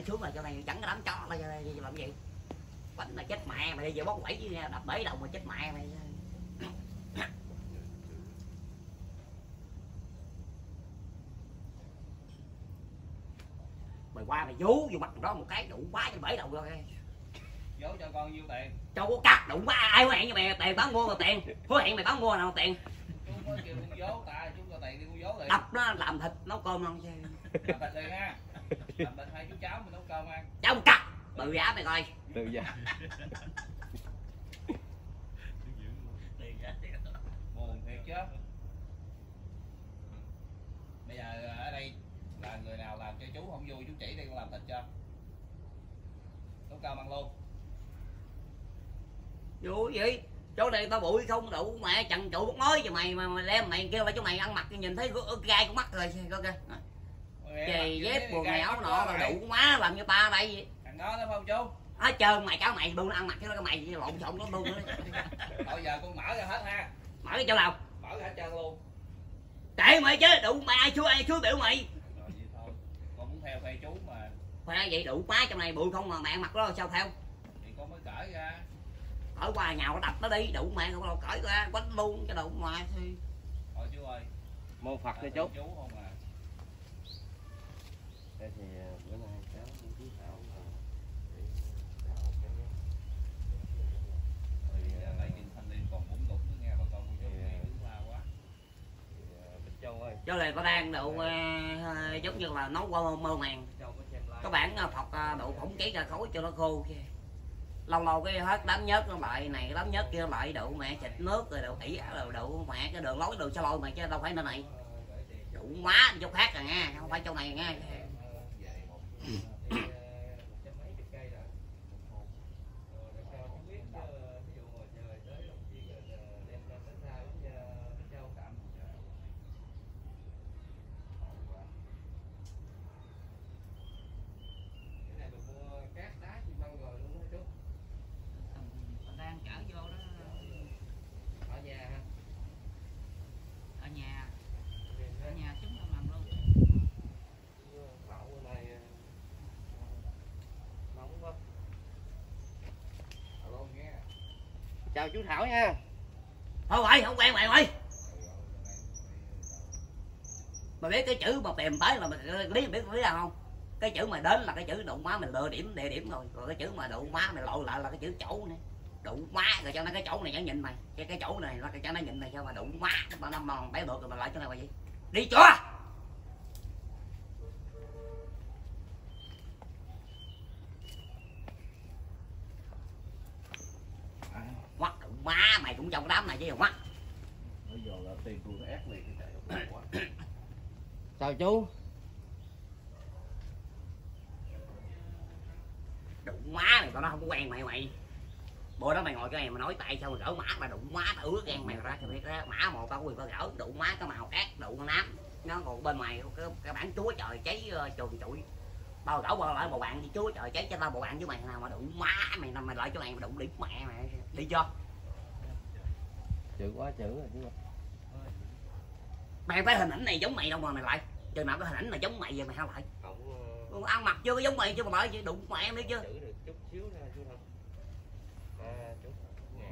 xuống là cho này chẳng cái đám chó là làm gì bánh là chết mẹ mày, đi về bóc quẩy chứ đập bể đầu mà chết mẹ mày. Mày qua mày vú vô mặt đó một cái đủ quá cho bể đầu rồi. Vú cho con nhiêu tiền? Cho có cắt đủ quá, ai hứa hẹn cho mày tiền bán mua mà tiền, hứa hẹn mày bán mua nào tiền. Chú có kêu con vú ta, chú cho tiền đi con vú liền. Đập nó làm thịt nấu cơm không chứ. Làm thịt liền ha. Làm thịt hai chú cháu mình nấu cơm ăn. Cháu không cắt, tự giá mày coi. Tự giá. Buồn thiệt chứ. Bây giờ ở đây là người nào làm cho chú không vui chú chỉ đi con làm thịt cho. Nấu cơm ăn luôn. Vui vậy? Chỗ này tao bụi không đủ mẹ chằn trụ bút mới cho mày mà đem mày kêu lại chỗ mày ăn mặc nhìn thấy gai con mắt rồi coi kìa. Giày dép quần áo nọ rồi đủ má làm như ta đây vậy. Thằng đó phải không chú? Hết trơn mày cáo mày buông nó ăn mặc cái đó cái mày lộn xộn nó buông nữa. Bây giờ con mở ra hết ha. Mở cái chỗ nào? Mở ra hết trơn luôn. Kệ mày chứ đủ mày ai chúa biểu mày. Rồi vậy thôi. Con muốn theo phe chú mà. Phải vậy đủ má trong này bụi không mà mẹ ăn mặc đó sao theo? Thì con mới cởi ra. Cởi qua nhà nó đập nó đi đủ mẹ không đâu cởi ra quánh luôn cái đủ mà. Thôi chú ơi. Mô Phật cho chú. Chú không à. Đây thì bữa nay cháu chú Thảo là để đào cái Kinh Thanh Niên còn bụng cục nữa nghe bà con chú nghe chú la quá. Bích Châu ơi. Cho này có đang độ giống như là nấu qua mơ màng. Các bạn phọc độ phỏng cháy ra khối cho nó khô kia. Lâu lâu cái hết đám nhớt nó lại này đám nhớt kia lại độ mẹ xịt nước rồi độ ỉ rồi độ mẹ cái đường lối đường xa lôi mày chứ đâu phải nơi này. Đủ má chỗ khác rồi nha, không phải chỗ này nha. Đang chở vô đó. Ở nhà ha. Ở nhà chúng tao làm luôn. Thảo bữa nay nóng quá. Alo nghe. Chào chú Thảo nha. Thôi mày không quen mày ơi. Mày biết cái chữ mà tìm tới là mày biết là không? Cái chữ mà đến là cái chữ đụng má mình lựa điểm địa điểm rồi. Rồi cái chữ mà đụng má mày lội lại là cái chữ chỗ nữa. Đụng má rồi cho nó cái chỗ này nó nhìn mày. Cái chỗ này là cho nó nhìn mày sao mà đụng má nó mòn bé được rồi mà lại chỗ này mà gì? Đi cho. Quắc đụng má mày cũng trong đám này chứ quắc. Bây giờ là tiền tôi nó ép liền cái chạy quá. Chào chú. Đụng má này tao nó không có quen mày. Bữa đó mày ngồi cái này mà nói tại sao mà gỡ má mà đụng má tao ướt gan mày ra cho biết đó. Má một tao quyền tao gỡ đụng má cái màu cát đụng con nám nó còn bên ngoài cái bản chúa trời cháy chuồn trụi. Tao gỡ qua lại bộ bạn đi chúa trời cháy cho tao bộ bạn với mày nào mà đụng má mày nằm mày lại chỗ này mà đụng điểm mẹ mày đi cho. Chữ quá chữ rồi chứ. Mày phải hình ảnh này giống mày đâu mà mày lại. Chừng nào cái hình ảnh này giống mày vậy mày sao lại? Không ăn mặc chưa có giống mày chứ mà bởi chứ đụng mẹ em đi chứ. chữ được chút xíu thôi chú Thảo. Chú nè.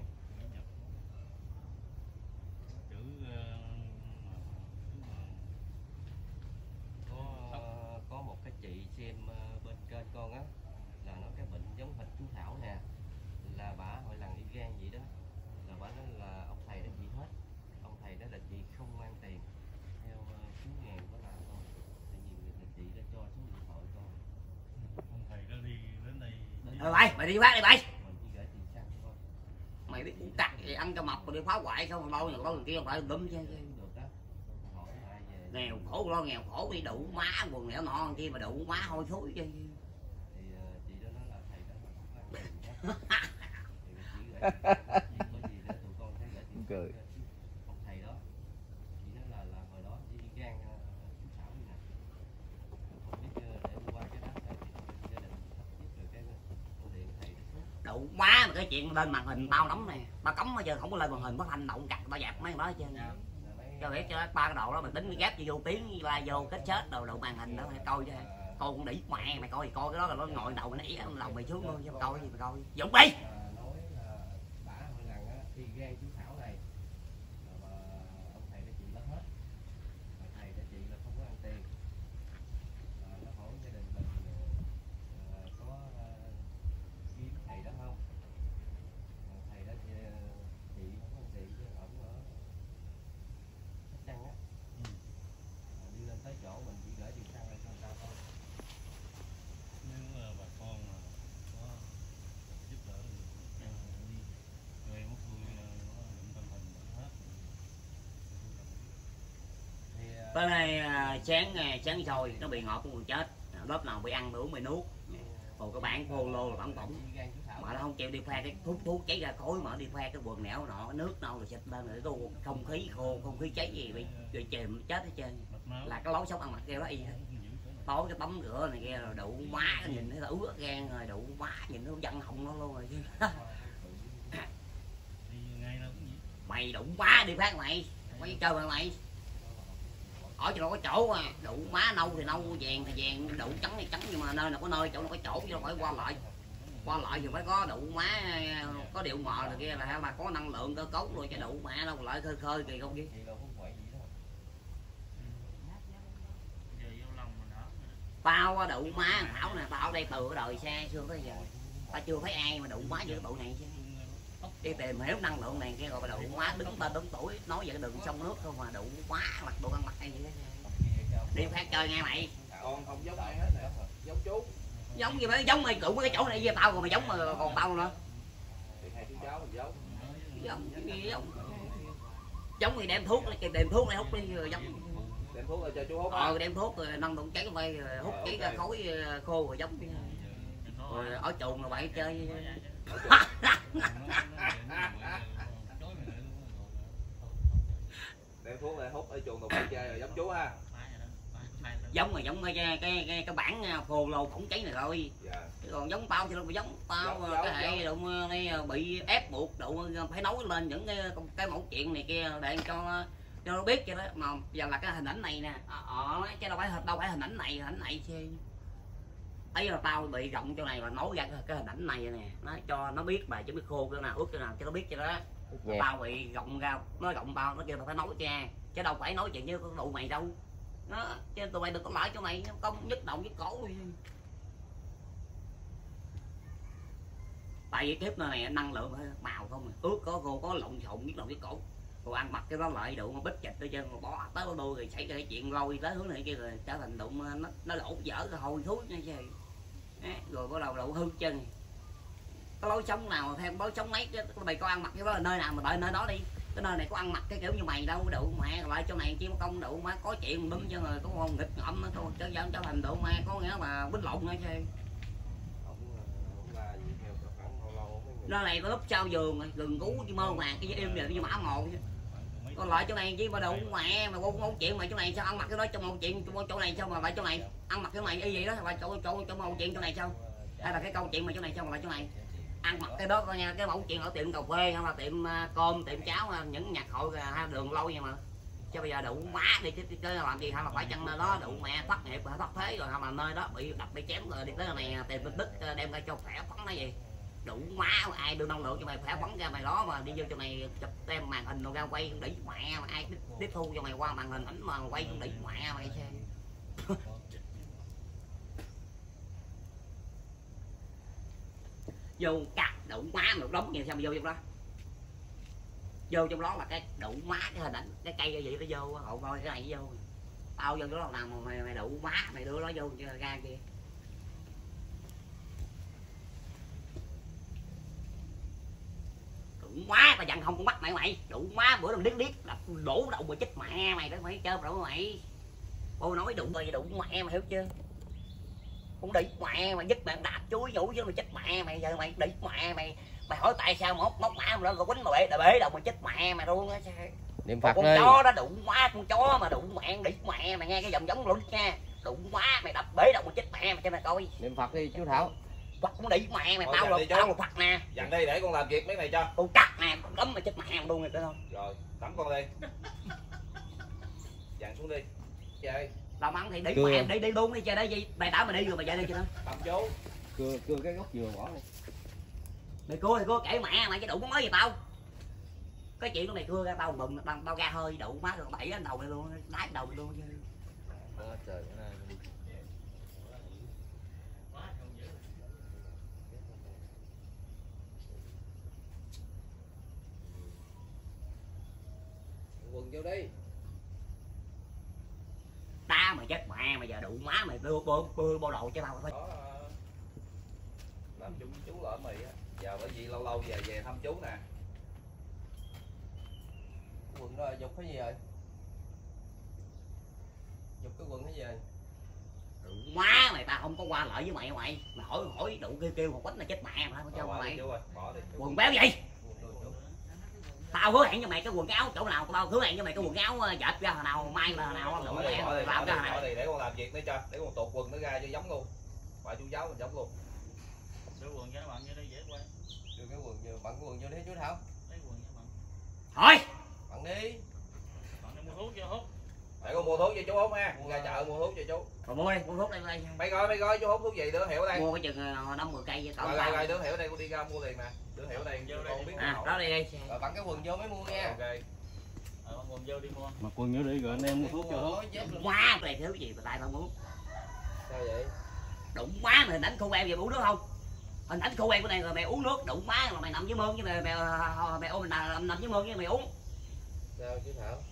Có một cái chị xem bên kênh con á là nói cái bệnh giống hệt chú Thảo nè, là bả hội lần đi gan vậy đó, là bả nói là ông thầy đã trị hết, ông thầy đó là chị không mang tiền theo chú nghèo có làm thôi, tại vì người chị đã cho số điện thoại con. Ông thầy đó đi đến đây. Rồi mày đi phát đi mày. Mình chỉ gửi tiền xăng thôi. Mày biết uống cắt thì ăn cho mập rồi đi phá hoại không đâu người kia không phải đúng chứ. Được đó. Hỏi ai về. Nghèo khổ lo nghèo khổ đi đủ má quần nẻo nọ kia mà đủ má hôi thối chứ. Thì chị đó nói là thầy đó là không có tiền hết. Thì chỉ gửi có gì để tụi con sẽ gửi tiền cười. Ông thầy đó chị nói là hồi đó chỉ đi gan chú Thảo như này, không biết để qua cái đó thì gia đình sắp xếp rồi cái con điện thầy đó. Đủ má mà cái chuyện lên màn hình tao lắm nè, tao cấm bây giờ không có lên màn hình phát thanh động cặt tao dẹp mấy đó chứ. Cho biết cho ba cái đồ đó mình tính ghép vô tiếng la vô kết chết đồ màn hình đó coi chứ. Con cũng đĩ mẹ mày coi cái đó là nó ngồi đầu mày nãy đầu mày xuống luôn chứ mày coi cái gì mày coi Dũng đi. Nói là bả hơi rằng á khi gan chú Thảo này mà ông thầy đã trị mất hết, mà thầy đã trị là không có ăn tiền, nó hỏi gia đình mình có kiếm thầy đó không, thầy đó trị không ăn tiền chứ ổng ở Sóc Trăng á, đi lên tới chỗ mình chỉ gửi tiền xăng lên cho người ta thôi. Nếu bà con mà có giúp đỡ được đi về mất vui nó định tâm hình hết. Tới đây sáng sôi nó bị ngọt con chết, lớp nào bị ăn bị uống bị nuốt. Còn cái bản phô lô là bản bổng mà nó không chịu đi pha cái thuốc cháy ra khối mà nó đi pha cái quần nẻo nọ nước đâu rồi xịt lên rồi cái không khí khô không khí cháy gì bị chìm chết hết trơn, là cái lối sống ăn mặc kêu đó y hết. Tối cái tắm rửa này kia rồi đủ má nhìn thấy là ướt gan rồi đủ má nhìn nó giận họng nó luôn rồi chứ. Mày đủ má đi phát mày chơi mà mày ở chỗ nó có chỗ à, đủ má nâu thì nâu, vàng thì vàng, đủ trắng thì trắng, nhưng mà nơi nào có nơi chỗ nó có chỗ chứ đâu phải qua lại thì phải có đủ má, có điệu mò rồi kia là mà có năng lượng cơ cấu rồi, chứ đủ má đâu lại khơi khơi kỳ không chứ. Tao đủ má Thảo nè, tao ở đây từ đời xa xưa tới giờ tao chưa thấy ai mà đủ má như cái bộ này chứ. Đi tìm hiểu năng lượng này kia rồi đủ má đứng tên đứng tuổi nói về cái đường sông nước không mà đủ má mặc đồ ăn mặc hay gì đó. Đi phát chơi nghe mày. Con không giống ai hết nè, giống chú. Giống gì mà giống mày cũng cái chỗ này với tao rồi mày giống mà còn tao nữa. Thì hai chú cháu mình giống. Giống thì đem thuốc này hút đi rồi giống. Đem thuốc cho chú hút. Đem thuốc rồi nâng đụng cháy vây rồi hút cháy ra khói khô rồi giống. Rồi ở chuồng rồi bạn chơi. Đem thuốc lại hút ở chuồng tụi bay chơi rồi giống chú ha. Giống cái bản phô lô khủng cháy này rồi. Dạ. Còn giống tao thì đâu mà giống tao cái hệ đụng này bị ép buộc đụng phải nói lên những cái mẫu chuyện này kia để cho nó biết cho đó, mà giờ là cái hình ảnh này nè chứ đâu phải hình ảnh này chứ. Ấy là tao bị rộng chỗ này và nói ra cái hình ảnh này nè, nó cho nó biết bà chứ biết khô cái nào ướt cái nào cho nó biết cho đó. Tao bị rộng ra, nó rộng tao nó kêu tao phải nói cha, chứ đâu phải nói chuyện với tụi mày đâu. Nó chứ tụi mày đừng có lại chỗ mày công nhức đầu nhức cổ đi. Tại vì kiếp này năng lượng màu không ướt có khô có lộn xộn nhức đầu nhức cổ. Rồi ăn mặc cái đó lại đủ mà bít chịch tới chân rồi bỏ tới đôi rồi xảy ra cái chuyện lôi tới hướng này kia rồi trở thành đụng nó lỗ dở rồi hôi thối nha chứ. Rồi bắt đầu đụng hư chân. Cái lối sống nào theo lối sống mấy cái mày có ăn mặc cái đó là nơi nào mà đợi nơi đó đi. Cái nơi này có ăn mặc cái kiểu như mày đâu đủ mẹ lại chỗ này chiếm công đủ má có chuyện đứng cho người có con nghịch ngợm nó thôi chứ dân trở thành đủ má có nghĩa mà quýnh lộn nữa chứ. Nơi này có lúc sau giường gừng cú chứ mơ màng cái im rồi như mã mồ chứ. Còn lại chỗ này chứ mà đủ mẹ mà không chuyện mà chỗ này sao ăn mặc cái đó trong một chuyện chỗ này sao mà lại chỗ này ăn mặc cái này cái gì đó và chỗ một chuyện chỗ này sao, hay là cái câu chuyện mà chỗ này sao mà lại chỗ này ăn mặc cái đó coi nha, cái mẫu chuyện ở tiệm cà phê hay là tiệm cơm tiệm cháo những nhạc hội hay đường lâu vậy mà chứ bây giờ đủ má đi chứ làm gì hay là phải chăng nơi đó đủ mẹ thất nghiệp hay thất thế rồi hay là nơi đó bị đập bị chém rồi đi tới này tìm tin tức đem ra cho khỏe phấn nó gì đủ má ai đưa năng lượng cho mày khỏe phấn ra mày đó mà đi vô cho mày chụp đem màn hình rồi ra quay đĩ mẹ mà ai tiếp thu cho mày qua màn hình ảnh mà quay đĩ mẹ mày xem. Vô cắt đủ má một đống nhiều sao mà vô trong đó, vô trong đó là cái đủ má cái hình ảnh cái cây cái gì nó vô hộ coi cái này vô tao vô đó nào mà mày đủ má mày đưa nó vô ra kia. Đủ má tao dặn không con bắt mày đủ má bữa nào điếc đổ đậu mà chết mẹ mày đó mày chơi đâu mày cô nói đủ rồi đủ mẹ mày hiểu chưa, cũng đi mẹ mày dứt bạn đạp chuối vũ chứ mày chết mẹ mày giờ mày đi mẹ mày hỏi tại sao móc má mà nó quýnh mà bể đầu mà chết mẹ mày luôn á. Niệm Phật con đi. Chó đó đụng má con chó mà đụng mẹ đi mẹ mày nghe cái dòng giống luôn nha, đụng má mày đập bể đầu mà chết mẹ mày cho mày coi. Niệm Phật đi chú Thảo. Phật cũng đi mẹ mày tao là Phật nè. Dặn đi để con làm việc mấy này cho. Con cắt nè, con đấm mà chết mẹ luôn rồi không. Rồi, tắm con đi. Dặn xuống đi. Chơi. Làm ăn thì đi Cưa. mà em đi luôn đi chơi đấy gì. Mày đảo mày đi rồi mày chơi đi cho nó. Tầm chú. Cưa cái gốc dừa bỏ đi. Mày cưa kể mẹ mày chứ đủ nói gì tao. Cái chuyện của mày cưa ra tao mừng tao ra hơi đủ má rồi đẩy lên đầu mày luôn, đái đầu mày luôn chứ. Trời ơi. Quần vô đi. Ta mày chết mẹ mày giờ đủ má mày đưa bộ đồ cho tao thôi. Đó, làm chung với chú lỡ mì á. Giờ bởi vì lâu lâu về thăm chú nè. Quần đó dục cái gì rồi? Dục cái quần cái gì rồi? Đủ má mày tao không có qua lại với mày mày hỏi đủ kêu một quýnh là chết mẹ mà không cho mày. Bỏ đi. Quần béo gì? Tao hứa hẹn cho mày cái quần áo chỗ nào tao hứa hẹn cho mày cái quần áo dệt ra hồi nào mai là nào đủ mẹ làm ra nào. Để con làm việc nữa cho, để con tuột quần nó ra cho giống luôn. Bà chú giáo mình giống luôn. Đưa quần cho nó bận vô đây dễ quá. Đưa cái quần vô, bận cái quần vô đi chú Thảo. Lấy quần cho bận. Thôi. Bận đi. Bận đi mua thuốc cho hút. Để con mua thuốc cho chú hút ha. Ra chợ mua thuốc cho chú. Rồi mua đi, mua thuốc đây đây. Mày coi chú hút thuốc gì đứa hiểu đây. Mua cái chừng 50 cây với cỡ. Rồi đứa hiểu đây con đi ra mua liền nè. Đứa hiểu đây con biết. À, đó đi đi. Rồi bận cái quần vô mới mua nha. Ok. Quần vô đi mua. Mặc quần vô đi rồi anh em mua thuốc cho hút. Quá mày thứ gì mà tại tao muốn. Sao vậy? Đụng má mày hình ảnh khu em về uống nước không? Hình ảnh khu em của này rồi mày uống nước đụng má mà mày nằm dưới mương với mày ôm nằm dưới mương với mày uống. Sao chú Thảo?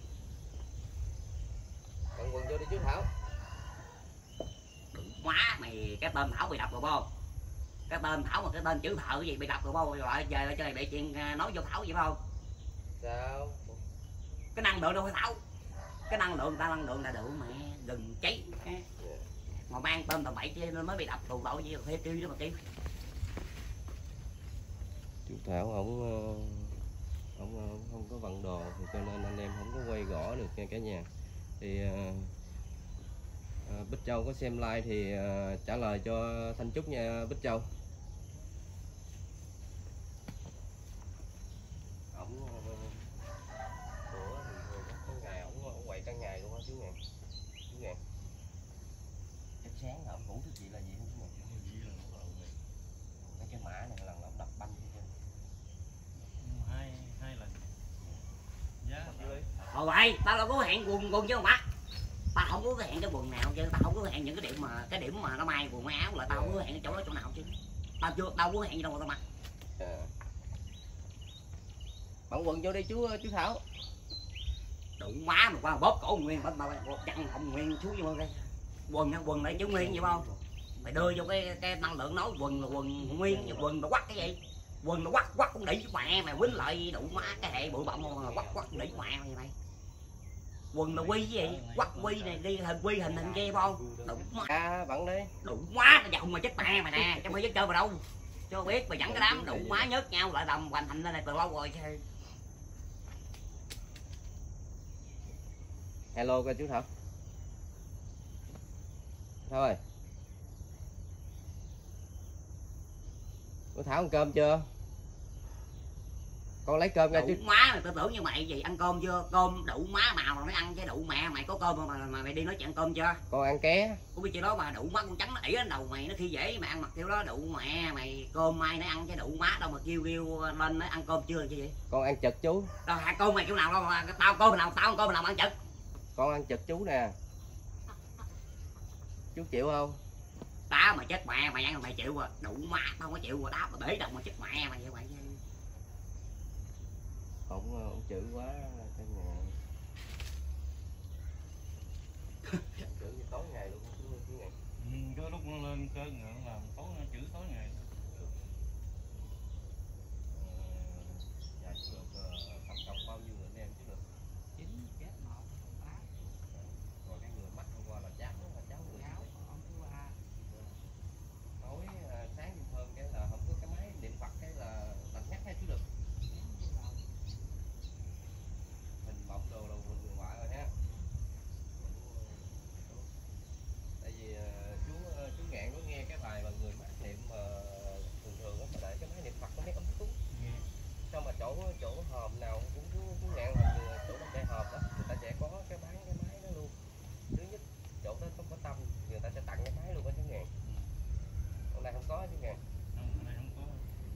Bận quần vô đi chú Thảo. Đụng má mày cái tên Thảo bị đập rồi không? Cái tên Thảo mà cái tên chữ thợ gì bị đập rồi không? Rồi giờ lại cho này bị chuyện nói vô Thảo vậy phải không? Sao? Cái năng lượng đâu phải Thảo. Cái năng lượng là đủ mẹ gừng cháy. Mà mang tên tầm bậy chứ nó mới bị đập tù tội gì rồi kêu đó mà kêu. Chú Thảo không có vận đồ thì cho nên anh em không có quay gõ được nha cả nhà. Thì Bích Châu có xem like thì trả lời cho Thanh Trúc nha Bích Châu. Ổng bữa thì có ngày ổng quậy cả ngày luôn á chú Ngàn. Chú Ngàn. Cái sáng là ổng ngủ thức gì là gì không chú Ngàn? Cái mã này lần là ổng đập banh chứ. Hai lần. Giá Thôi vậy, tao đâu có hẹn quần chứ không má. Tao không có hẹn cái quần nào chứ, tao không có hẹn những cái điểm mà nó may quần áo là tao không có hẹn cái chỗ đó chỗ nào chứ. Tao có hẹn gì đâu mà tao mặc. Bận quần vô đi chú Thảo. Đụng má mà qua bóp cổ Nguyên mà chặn Hồng Nguyên xuống vô đây. Quần lại chú Nguyên vậy không? Mày đưa vô cái năng lượng nói quần là quần Nguyên, quần là quắc cái gì? Quần là quắc cũng đỉ mẹ mày quýnh lại đụng má cái hệ bụi bặm mà quắc đỉ mẹ mày. Quần là quy cái gì? Quắc quy này đi hình kia không? Đụng má. Bận đi. Đụng má nó giọng mà chết mẹ mày nè, chứ mày dứt chơi mà đâu. Cho biết mày dẫn cái đám đụng má nhớt nhau lại đầm hoành hành lên này từ lâu rồi chứ. Hello coi chú Thảo. Thôi. Cô Thảo ăn cơm chưa? Con lấy cơm ra chứ. Đủ má mày tưởng như mày gì ăn cơm chưa? Cơm đủ má màu rồi mới ăn chứ đủ mẹ mày có cơm mà mày đi nói chuyện ăn cơm chưa? Con ăn ké. Có biết chuyện đó mà đủ má con trắng nó ỉ lên đầu mày nó khi dễ mà ăn mặc kiểu đó đủ mẹ mày cơm mai nó ăn chứ đủ má đâu mà kêu lên nói ăn cơm chưa chứ vậy? Con ăn chật chú. Đâu hả cơm mày kiểu nào đâu mà tao cơm nào mà ăn chật. Con ăn chật chú nè. Chú chịu không? Đá mà chết mẹ mày ăn mày chịu à, đủ má tao không có chịu à, đá mà bể đầu mà chết mẹ mày vậy. Ông chữ quá cả nhà. Chữ như tối ngày luôn chú Ngàn. Có lúc nó lên cơn nó làm tối chữ tối ngày. Dạ chú được tổng cộng bao nhiêu người anh em chú được? 9 chết 1 8. Rồi cái người mắc hôm qua là cháu người. Ông thứ ba. Tối sáng đi thơm cái là không có cái máy điện Phật cái là lạnh ngắt hay chú được. Mình bọng đồ là quần người ngoại rồi ha. Tại vì chú Ngạn có nghe cái bài mà người mắc niệm có chứ kìa. Không, ở đây không có.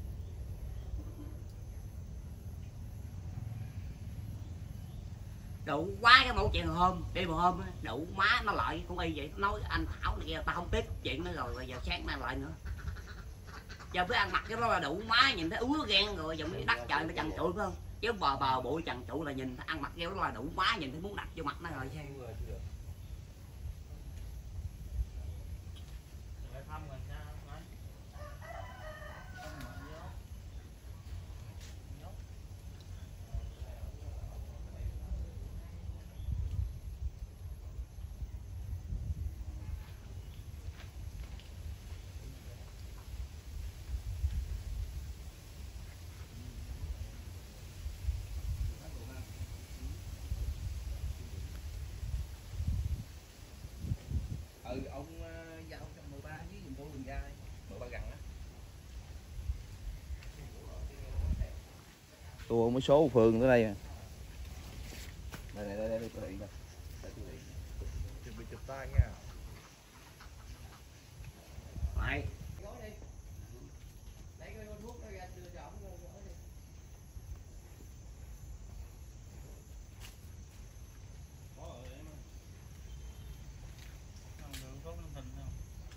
Đủ quá cái mẫu chuyện hôm đi một hôm đủ má nó lại cũng y vậy, nói anh Thảo này kia tao không tiếp chuyện nữa rồi, bây giờ sáng nay lại nữa. Giờ biết ăn mặc cái đó là đủ má, nhìn thấy ứa ghen rồi, giờ mới đắt trời nó trần trụi phải không, chứ bờ bụi trần trụi là nhìn ăn mặc cái đó là đủ má, nhìn thấy muốn đặt vô mặt nó rồi sao. Ông giao 113 với giùm tôi bình gai 13 gần á. Tôi mới số phường tới đây. Đây tôi điện đây. Chuẩn bị chụp tay nha. Mày Có ở đấy mà. Không được, có cái hình không?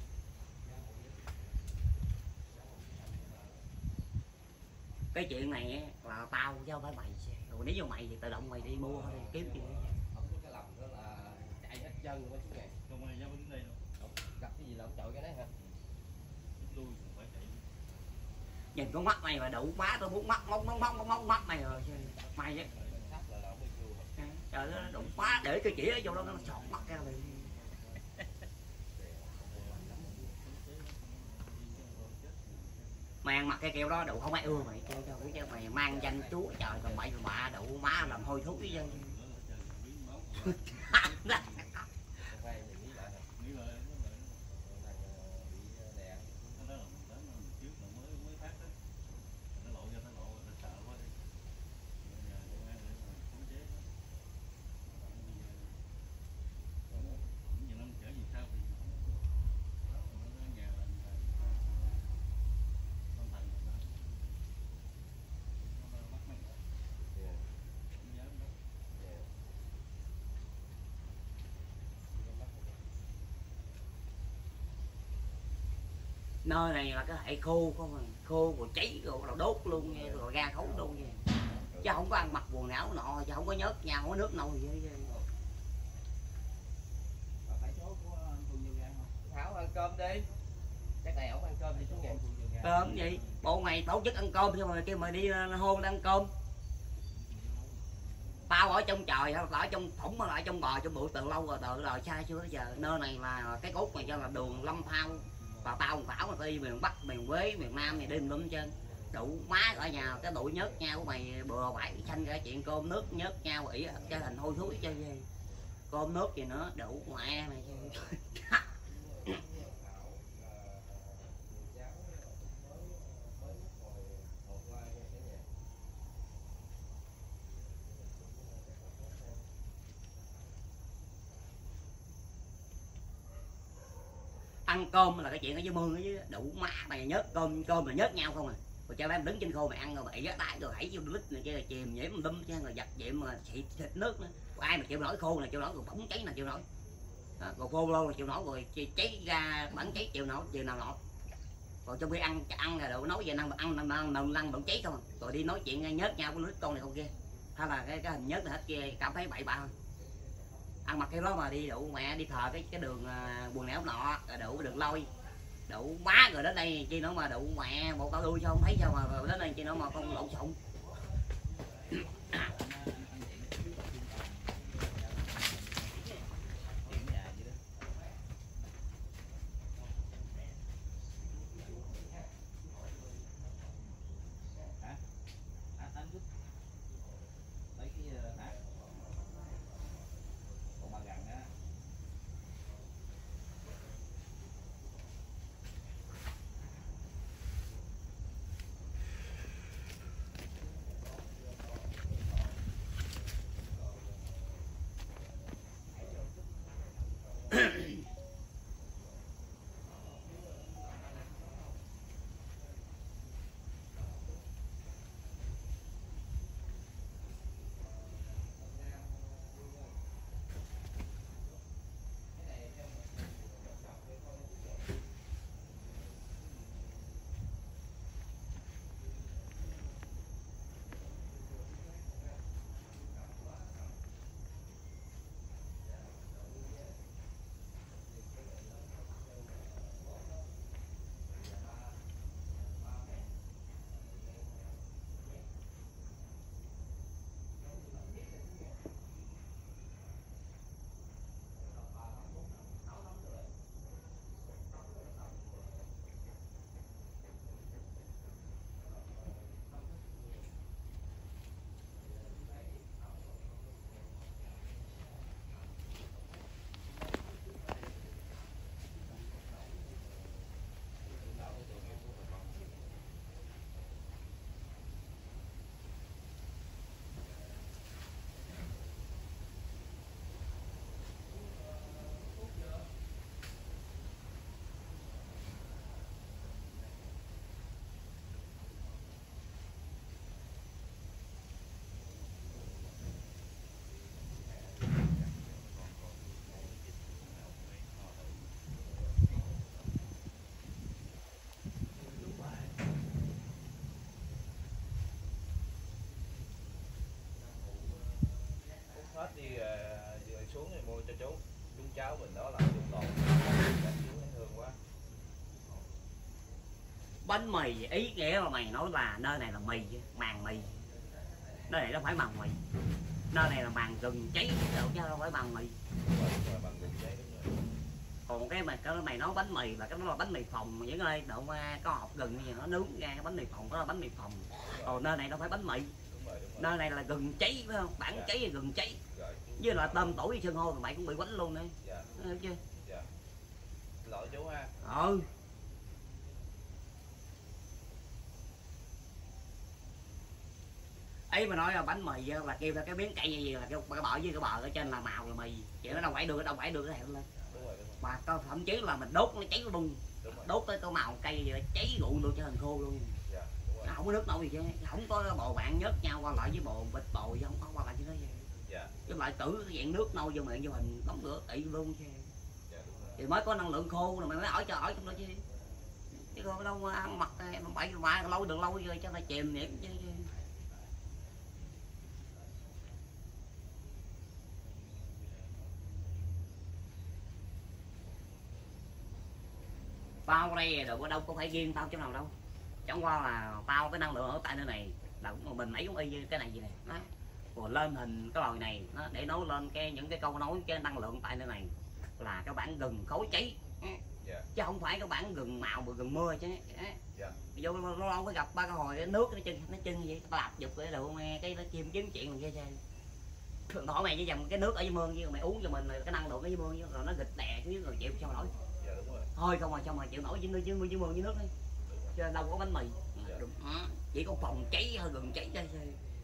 cái chuyện này là tao chứ không phải mày, rồi nếu như mày thì tự động mày đi mua thôi, kiếm gì nữa. Không có cái lòng đó là chạy hết chân luôn á chú kìa. Không ai dám đứng đây đâu. Gặp cái gì là ông chọi cái đấy hả? Tôi cũng phải chạy. Nhìn con mắt mày mà đủ má, tôi muốn mắt móc mắt mày rồi mày á. Sắp là ông mới vô rồi. Trời ơi đủ má, để cái chỉ ở chỗ đó nó sọt mắt ra liền. Mày ăn mặc cái kiểu đó đủ không ai ưa mày, cho mày mang danh chúa trời còn bậy bạ đủ má làm hôi thối với dân. Không phải thì nghĩ lại hả? Nghĩ lại nó lại Bị đè. nó là mình đến mình trước là mới phát đó. Nó lộ ra nó sợ quá đi. Giờ công an để mà khống chế nó. Cũng như nó chở gì sao thì nó ở nhà là con thành nó bắt mình không dám đâu. Nơi này là cái hệ khô không à, khô rồi cháy rồi đốt luôn nha, rồi ra khấu luôn nha, chứ không có ăn mặc quần áo nọ, chứ không có nhớt nhau, không có nước nôi gì hết. Phải số của Phường Nhiều Ngàn không? Thảo ăn cơm đi. Chắc này ổng ăn cơm đi chú kìa. Cơm gì bộ mày tổ chức ăn cơm chứ mà kêu mày đi hôn ăn cơm. Tao ở trong trời, ở trong thủng mà lại trong bò trong bụi từ lâu rồi, từ đời xa chưa giờ. Nơi này là cái cốt này cho là đường Lâm Thao, và tao còn Thảo mà đi miền Bắc, miền Quế, miền Nam này đi lum chân đủ má ở nhà. Cái tụi nhớt nhau của mày bừa bãi xanh ra chuyện cơm nước nhớt nhau ỉ cái thành hôi thối chơi gì, cơm nước gì nữa đủ mẹ mày chơi. Ăn cơm là cái chuyện ở dưới mương chứ đủ má mày nhớt cơm là nhớt nhau không à, rồi cho em đứng trên khô mày ăn rồi mày giá tay rồi hãy vô lít này kia là chìm nhiễm đâm chứ, rồi giặt dệm mà thịt nước nữa, ai mà chịu nổi, khô là chịu nổi, rồi bỏng cháy là chịu nổi đó, rồi khô lâu là chịu nổi, rồi cháy ra bắn cháy chịu nổi, chịu nào nổi. Rồi trong khi ăn là đồ nói về năng ăn lăn bỏng cháy không à. Rồi đi nói chuyện nhớt nhau với lít con này con kia, hay là cái hình nhớt này hết kia cảm thấy bậy bạ. Ăn mặc cái đó mà đi đủ mẹ đi thờ cái đường quần áo nọ đủ đường lôi đủ má, rồi đến đây chi nữa mà đủ mẹ một tao đuôi sao không thấy sao mà đến đây chi nữa mà con lộn xộn. Bánh mì ý nghĩa là mày nói là nơi này là mì, màng mì. Nơi này nó phải màng mì. Nơi này là màng gừng cháy chứ đâu phải màng mì. Còn cái mày nói bánh mì là cái đó là bánh mì phồng, những ơi đậu có hột gừng gì nó nướng ra cái bánh mì phồng, đó là bánh mì phồng. Còn nơi này đâu phải bánh mì. Nơi này là gừng cháy phải không? Bản cháy và gừng cháy. Với lại tôm tỏi với sương hô thì mày cũng bị quánh luôn đấy. Thấy chưa? Lỗi chú ha. Ừ. Ấy mà nói là bánh mì là kêu là cái miếng cây gì là cái bọ với cái bờ ở trên là màu là mì, chứ nó đâu phải đưa cái hẹn lên. Mà thậm chí là mình đốt nó cháy bung, đốt tới cái màu cây gì cháy rụi luôn cho thành khô luôn. Nó không có nước nổi gì chứ, không có bồ bạn nhớt nhau qua lại với bồ bịch bồ chứ không có qua lại chứ nó gì. Chứ lại tử dạng nước nâu vô miệng vô hình đóng lửa ị luôn chứ. Thì mới có năng lượng khô rồi mày mới ở trong đó chứ. Chứ không đâu ăn mặc bậy mà lâu được lâu rồi cho nó chìm vậy chứ. Tao ở đây đâu có phải riêng tao chỗ nào đâu, chẳng qua là tao cái năng lượng ở tại nơi này là mình ấy cũng y như cái này gì này đó. Rồi lên hình cái lòi này nó để nói lên những cái câu nói cái năng lượng tại nơi này là các bạn gừng khói cháy, chứ không phải các bạn gừng mạo mà gừng mưa chứ. Vô lâu phải gặp ba cái hồi cái nước nó chân vậy tao lạp giục cái đồ nghe cái nó chim kiếm chuyện rồi kia chứ hỏi mày với dòng cái nước ở dưới mương chứ mày uống cho mình cái năng lượng ở dưới mương chứ rồi nó gịch đè chứ rồi chịu sao nổi. Thôi không mà sao mà chịu nổi với mương dưới nước đi chứ đâu có bánh mì. Chỉ có phòng cháy hơi gừng cháy thôi.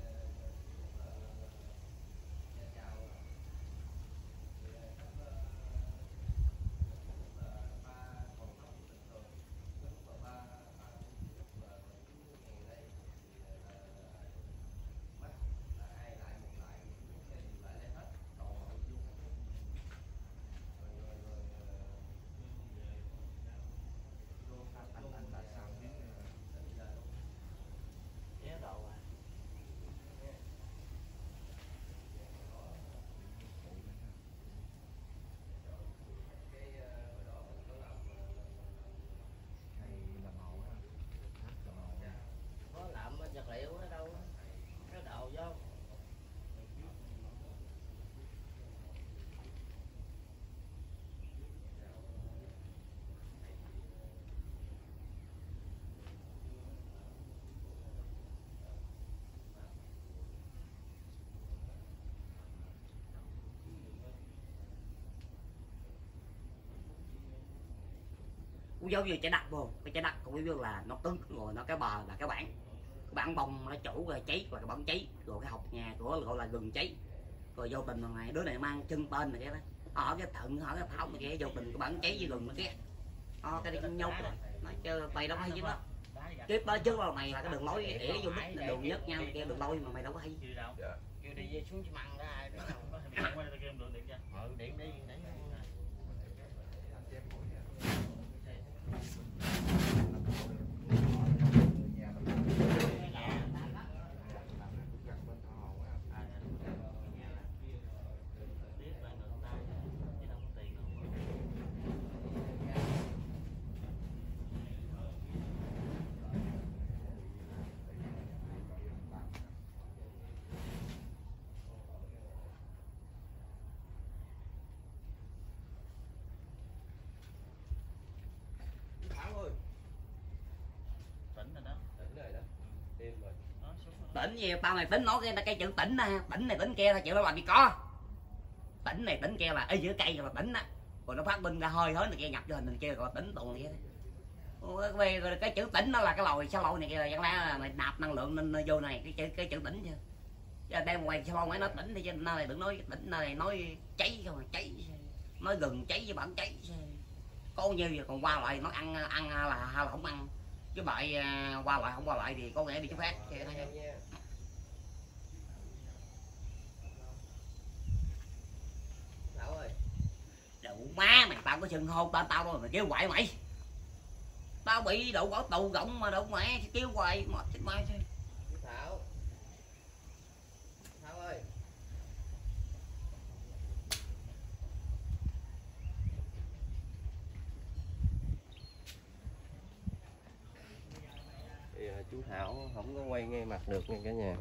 Cũng giống như trái đất vô, cái trái đất cũng như là nó cứng rồi nó cái bờ là cái bản bông nó chủ rồi cháy và cái bóng cháy rồi cái hộc nhà của gọi là gừng cháy rồi vô tình này đứa này mang chân tên này cái đó ở cái thận ở cái thảo này kia vô tình cái bản cháy với gừng cái cái đi nhốt rồi nó chơi mày đâu có hay chứ đó tiếp đó trước là mày là cái đường lối ỉa vô đích đường nhất nhau kia đường lối mà mày đâu có hay. Kêu đi xuống cho măng ra điện đi để tỉnh gì tao này tính nói cái chữ tỉnh nè, tỉnh này tỉnh kia là chịu nó làm gì có, tỉnh này tỉnh kia là ở giữa cây là tỉnh á, rồi nó phát binh ra hơi hết này kia nhập cho hình kia gọi tỉnh tuần kia. Về cái chữ tỉnh nó là cái lồi sao lôi này kia là chẳng lẽ là mày nạp năng lượng nên vô này cái chữ tỉnh chứ, chứ đem ngoài sao lôi mấy nó tỉnh thì nó này đừng nói tỉnh này nói cháy không mà cháy, nói gừng cháy với bản cháy có như vậy còn qua lại nó ăn là không ăn chứ bậy qua lại không qua lại thì có nghĩa đi chỗ khác. Đậu má mày tao có sừng hôn tao rồi mày kêu hoài mày, tao bị đậu bỏ tù gọng mà đậu mẹ kêu hoài mà chết mai thôi. Thảo ơi chú Thảo không có quay ngay mặt được nha cả nhà.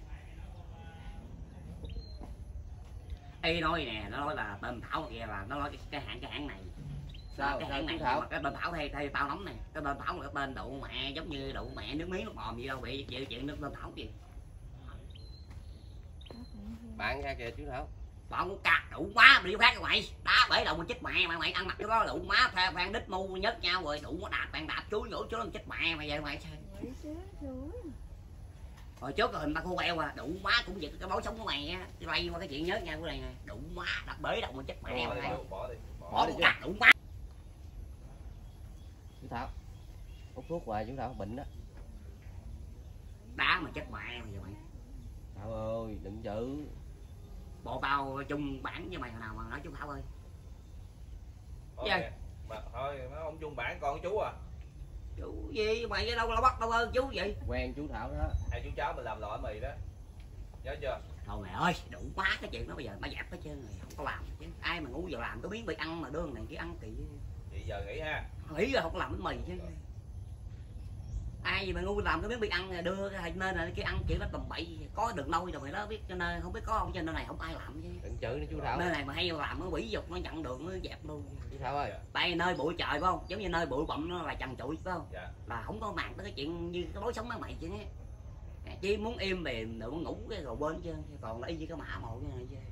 Ê nói nè, nó nói là tên Thảo kia là nó nói cái hãng này. Sao Cái sao hãng chú này Thảo? mà cái tên Thảo thay tao nóng này. Cái tên Thảo là cái tên đụ mẹ giống như đụ mẹ nước miếng nước bò gì đâu bị chuyện nước tên Thảo gì. Bạn ra kìa chú Thảo. Bọn cà đủ má đi phát mày đá bể đầu mình chết mẹ mày ăn mặc cái đó đủ má phan đít mu nhớt nhau rồi đủ nó đạp chuối nhổ chú nó chết mẹ mày vậy mày sao hồi trước hình ta khô queo à đủ má cũng vậy cái bối sống của mày á lay qua cái chuyện nhớt nhau của này nè đủ má đạp bể đầu mình chết mẹ mày bỏ đi cà đủ má. Chú Thảo hút thuốc hoài chú Thảo bệnh đó. Đá mà chết mẹ mày vậy mày. Thảo ơi đừng chữ. Bộ tao chung bản với mày hồi nào mà nói chú Thảo ơi. Thôi, mà thôi nó không chung bản con chú à. Chú gì mày ở đâu đâu bắt đâu ơn chú vậy. Quen chú Thảo đó. Hai chú cháu mình làm lò mì đó. Nhớ chưa? Thôi mày ơi đủ má cái chuyện đó bây giờ má dẹp hết trơn rồi không có làm chứ ai mà ngu giờ làm có biến bị ăn mà đơn này kia ăn kỳ. Vậy giờ nghỉ ha. Nghĩ là không có làm bánh mì chứ. Ai gì mà ngu làm cái miếng bị ăn đưa cái nên là cái ăn kiểu nó tầm bậy có đường nôi rồi mày đó biết cho nên không biết có không cho nên này không ai làm chứ. Đừng chữ nữa chú Thảo. Nơi này mà hay làm nó quỷ dục nó chặn đường nó dẹp luôn. Chú Thảo ơi. Tại nơi bụi trời phải không giống như nơi bụi bậm nó là trần trụi phải không. Dạ. Là không có màng tới cái chuyện như cái lối sống của mày chứ nhé. Chỉ muốn im mềm rồi muốn ngủ cái rồi bên chứ còn lấy gì cái mã mộ cái này chứ.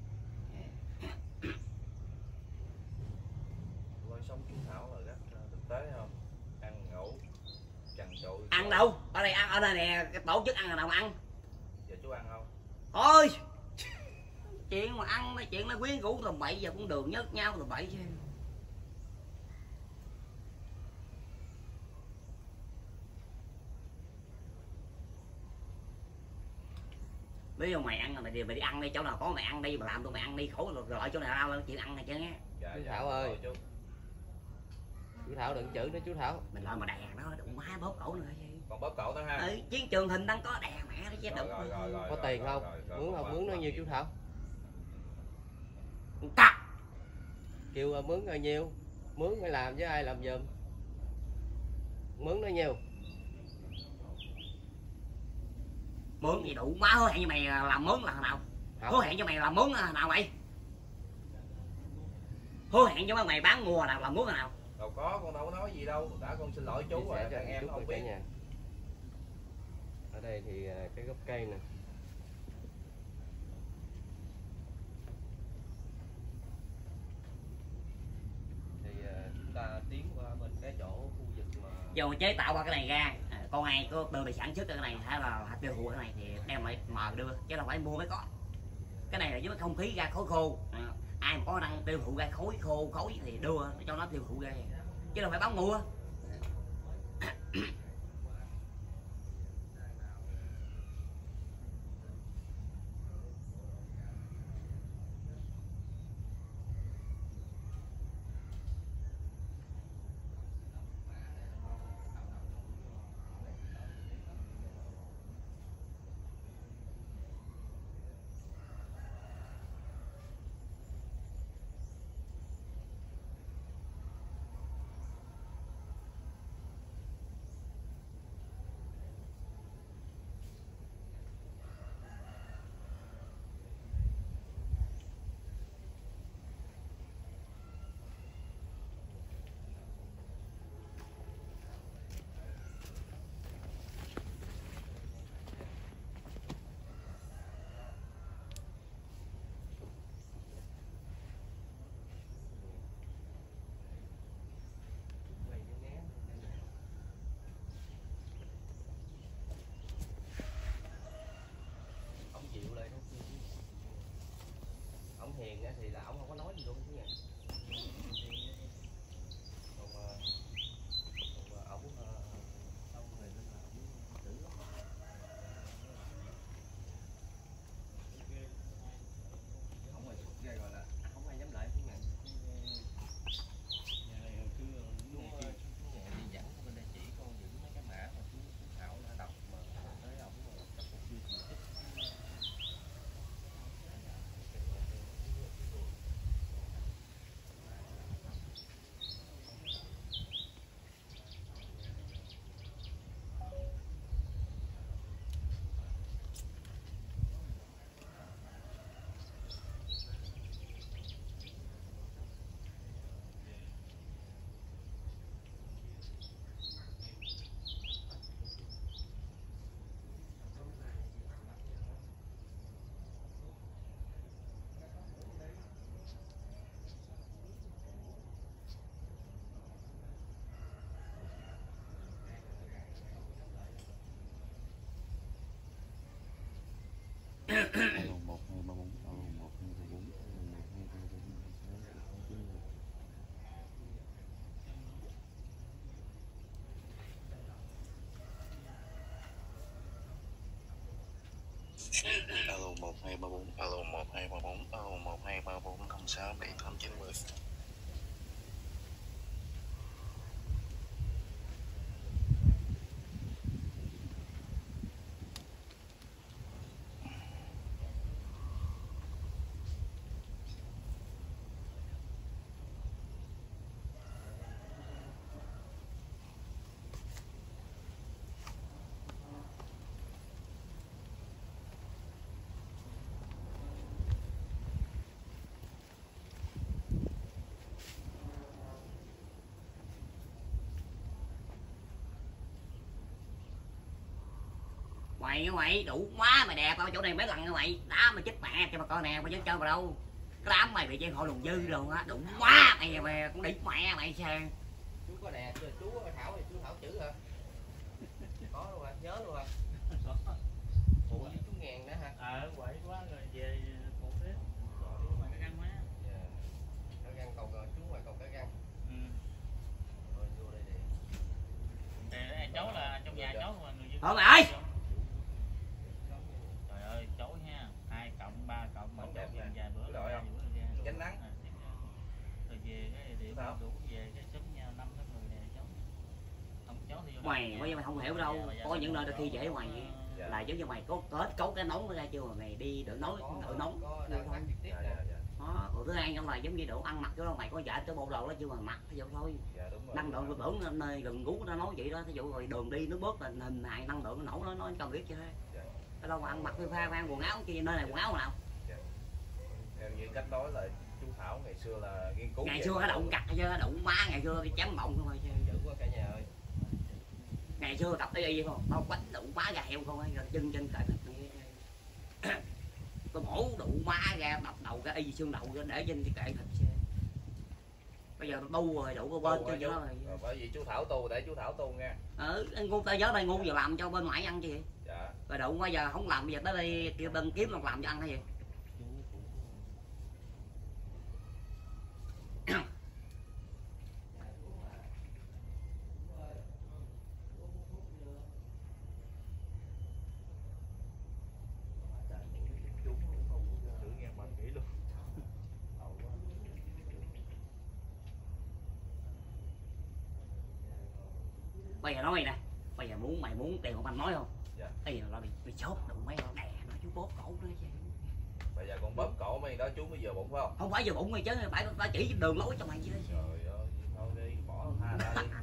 Lối sống chú Thảo là rất thực tế không? Ăn ngủ trần trụi. Ăn đâu ở đây ăn ở đây nè cái tổ chức ăn là nào mà ăn. Giờ chú ăn không? Thôi chuyện mà ăn mấy chuyện nó quyến rũ tầm bậy giờ cũng đường nhớt nhau tầm bậy chứ. Bây giờ mày ăn là mày đi ăn đi chỗ nào có mày ăn đi mà làm tụi mày ăn đi khổ rồi lại chỗ nào lao chuyện ăn này chứ nghe. Dạ, Chú dạ, Thảo ơi. chú. Chú Thảo đừng chữ nữa chú Thảo. Mình lại mà đè nó đụng má bóp cổ nữa chứ. Còn bóp cổ nữa ha. Ừ, chiến trường hình đang có đè mẹ nó chứ đụng. Có tiền không? Mướn không? Mướn bao nhiêu chú Thảo? Cắt. Kêu mướn bao nhiêu? Mướn phải làm chứ ai làm giùm. Mướn bao nhiêu? Mướn gì đủ má hứa hẹn cho mày làm mướn là nào? Hứa hẹn cho mày làm mướn là nào mày? Hứa hẹn cho mày bán mua là làm mướn là nào? Đâu có, con đâu có nói gì đâu. Đã con xin lỗi chú rồi, các em không biết. Nhà. Ở đây thì cái gốc cây nè. Thì chúng ta tiến qua bên cái chỗ khu vực mà Giờ mà chế tạo qua cái này ra, con ai có đưa đi sản xuất cái này hay là tiêu thụ cái này thì đem lại mời đưa chứ đâu phải mua mới có. Cái này là với không khí ra khối khô. Ai mà có năng tiêu thụ ra khối khô khối thì đưa cho nó tiêu thụ ra chứ đâu phải bán mua. hiền thì là ông không có nói gì luôn chứ nha. Còn ông xong rồi nên là ông xử lắm. Không ai sụt ra gọi là không ai dám lại cái ngành. Chú đi dẫn bên đây chỉ con giữ mấy cái mã mà chú Thảo đã đọc mà tới ông đọc một chương trình tích. alo 1234 alo 123406 điện 890. Mày đủ quá mày đẹp ở chỗ này mấy lần mày đá mày chết mẹ cho mà coi nè mày chứ chơi vào đâu cái đám mày bị chơi hội lùn dư luôn á đủ quá mày cũng đít mẹ mày sang Chú có nè, chú Thảo thì chú Thảo chữ hả? Có luôn hả? Nhớ luôn hả? Phụ với chú Ngàn nữa hả? Quậy quá rồi về phụ tiếp. Chú mày cái răng má. Dạ. Cái răng cầu chú ngoài cầu cái răng. Rồi vô đây đi. Cháu là trong nhà cháu mà người thôi mày ơi trời ơi cháu ha 2 cộng 3 cộng mà cháu về vài bữa Rồi không? Tránh nắng. Rồi về cái điện đủ về cái sớm nhau 5 tháng 10 nè cháu không cháu thì mày bây giờ mày không hiểu đâu có những nơi khi dễ mày là giống như mày có kết cấu cái nóng ra chưa mà mày đi đỡ nóng Có đang phát trực tiếp nè. đó còn thứ hai trong là giống như đồ ăn mặc chứ đâu mày có vợ tới bộ đồ đó chưa mà mặc ví dụ thôi năng lượng lực hưởng nơi gần gú nó nói vậy đó ví dụ rồi đường đi nó bớt là hình hài năng lượng nó nổ nó cho biết chứ cái đâu mà ăn mặc pha quần áo kia nơi này quần áo nào Theo như cách nói là chú Thảo ngày xưa là nghiên cứu ngày xưa cái đụng cặt chứ đụng má ngày xưa cái chém bọng không thôi chứ Dữ quá cả nhà ơi. ngày xưa tập y không tao quánh đụng má gà heo không rồi chân cởi thịt tôi mổ đụng má ra đập đầu cái y xương đầu để trên cái kệ thịt bây giờ tao tu rồi đủ có bên cho nó rồi bởi vì chú Thảo tu để chú Thảo tu nha. anh ngu tao nhớ đây ngu giờ làm cho bên ngoại ăn chứ vậy Dạ. rồi đụng bây giờ không làm bây giờ tới đây kêu bên kiếm làm cho ăn hay gì bây giờ nói mày nè bây giờ mày muốn tiền của anh nói không dạ. bây giờ nó bị chốt đụng mấy nó đè nó chú bóp cổ nó chứ Bây giờ con bóp cổ mày đó chú mới vừa bụng phải không? không phải vừa bụng mày chứ phải nó chỉ đường lối cho mày chứ Trời ơi thôi đi bỏ tha ra đi.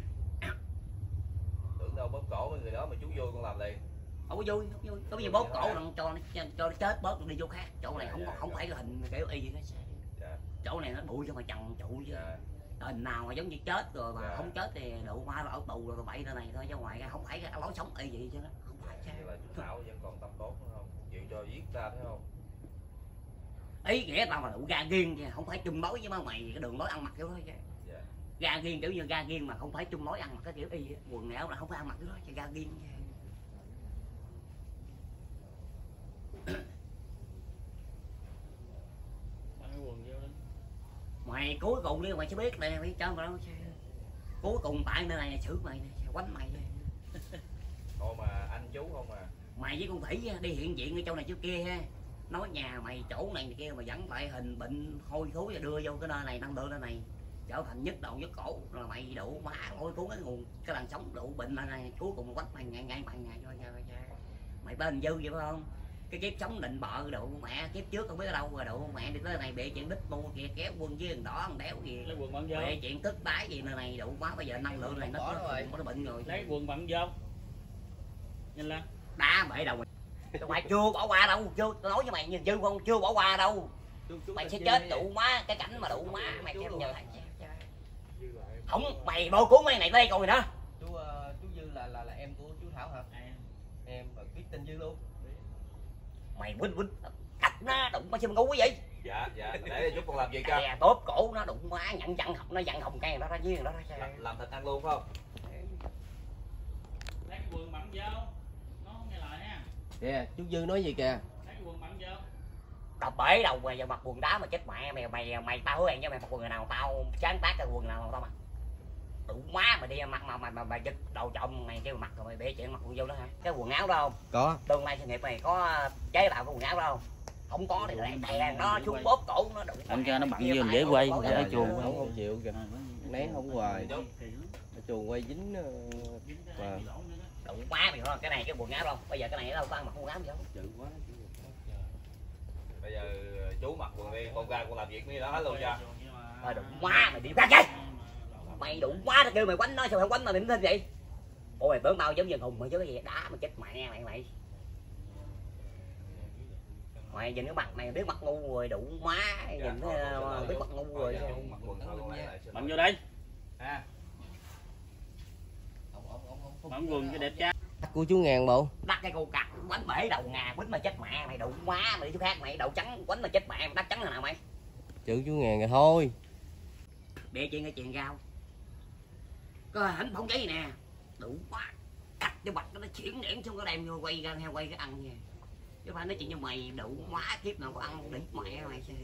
Tưởng đâu bóp cổ mấy người đó mà chú vô con làm liền. Không có vui có gì bóp cổ đừng cho nó chết bớt đi vô khác chỗ này không phải cái hình kiểu y gì hết chỗ này nó bụi cho mà chằng trụ chứ hình nào mà giống như chết rồi mà không chết thì đủ má ở tù rồi bậy nơi này thôi chứ ngoài ra không phải cái lối sống y gì chứ nó không phải Vậy là chú Thảo vẫn còn tâm tốt đúng không? Chịu cho giết ta thấy không? ý nghĩa tao mà đủ ga riêng chứ không phải chung lối với má mày cái đường lối ăn mặc kiểu đó chứ ga riêng kiểu như ga riêng mà không phải chung lối ăn mặc cái kiểu y quần áo là không phải ăn mặc kiểu đó chứ ga riêng chứ. Mày cuối cùng đi mày sẽ biết này mày cho mày đâu cuối cùng tại nơi này xử mày quánh mày thôi mà anh chú không à mày với con Thủy đi hiện diện ở chỗ này chỗ kia ha nói nhà mày chỗ này kia mà dẫn lại hình bệnh hôi thối và đưa vô cái nơi này năng lượng nơi này trở thành nhức đầu nhức cổ là mày đủ má lôi cuốn cái nguồn cái làn sóng đủ bệnh này cuối cùng quánh mày ngày cho mày bên dư vậy phải không cái kiếp sống định bợ độ mẹ kiếp trước không biết ở đâu rồi độ mẹ đi tới này bị chuyện đít mua kia kéo quân với thằng đỏ thằng đéo gì bị chuyện tức đái gì nơi này đủ quá bây giờ năng lượng này nó bệnh rồi lấy quần bận vô nhìn lên đá bể đầu mày chưa bỏ qua đâu chưa tôi nói với mày nhìn dư không chưa bỏ qua đâu mày sẽ chết đủ má cái cảnh mà đủ má mày xem giờ không mày bô cuốn mấy này tới đây coi nữa Chú Dư là em của chú Thảo hả? Em mà biết tên Dư luôn. Mày quýnh cạch nó đụng má xương ngu cái gì? Dạ để giúp con làm gì cho? Tốt cổ nó đụng má nó dặn hồng cây đó ra với đó làm thịt ăn luôn phải không? Lấy cái quần bận vô nó không nghe lời nha. Kìa chú Dư nói gì kìa? Lấy cái quần bận vô tao bể đầu mày giờ mặc quần đá mà chết mẹ mày tao hứa hẹn cho mày mặc quần nào tao sáng tác cái quần nào tao mặc đủ má mày đi mặc mà giật đầu trộm mày kêu mặc rồi mày bịa chuyện mặc quần vô đó hả cái quần áo đó không Có tương lai sự nghiệp mày có chế tạo cái quần áo đó không không có thì lại đè nó xuống bóp cổ nó đụng anh cho nó bận vô dễ quay ở chuồng không chịu kìa, né không hoài, ở chuồng quay dính và đụng má mày thôi. Cái này cái quần áo đâu, bây giờ cái này đâu có ăn mặc quần áo gì đâu. chữ quá. Bây giờ chú mặc quần đi, con ra con làm việc với đó hết luôn cho. Thôi đụng má mày đi ra chơi. Mày đụng quá tao kêu mày quánh nó sao không quánh mà định lên vậy? Ủa mày tưởng tao giống như hùng mày chứ cái gì đá mà chết mẹ mày. Mày nhìn cái mặt này biết mặt ngu rồi, đụng má nhìn thấy biết mặt ngu rồi. Bận vô đây. Ha. Bận quần cho đẹp trai. Của chú Ngàn bộ. Đắt cái cô cặt quánh bể đầu ngà quánh mà chết mẹ mày, đụng má mày đi chỗ khác mày, đầu trắng quánh mà chết mẹ mày, đắt trắng là nào mày? Chữ chú Ngàn rồi thôi. Bịa chuyện cái chuyện rau. Có ảnh phóng giấy nè. Đủ quá. Cắt cho bạch nó chuyển điểm xuống cái đem vô quay ra theo quay cái ăn nha. Chứ phải nói chuyện cho mày đủ quá kiếp nào có ăn đỉnh mẹ mày chơi.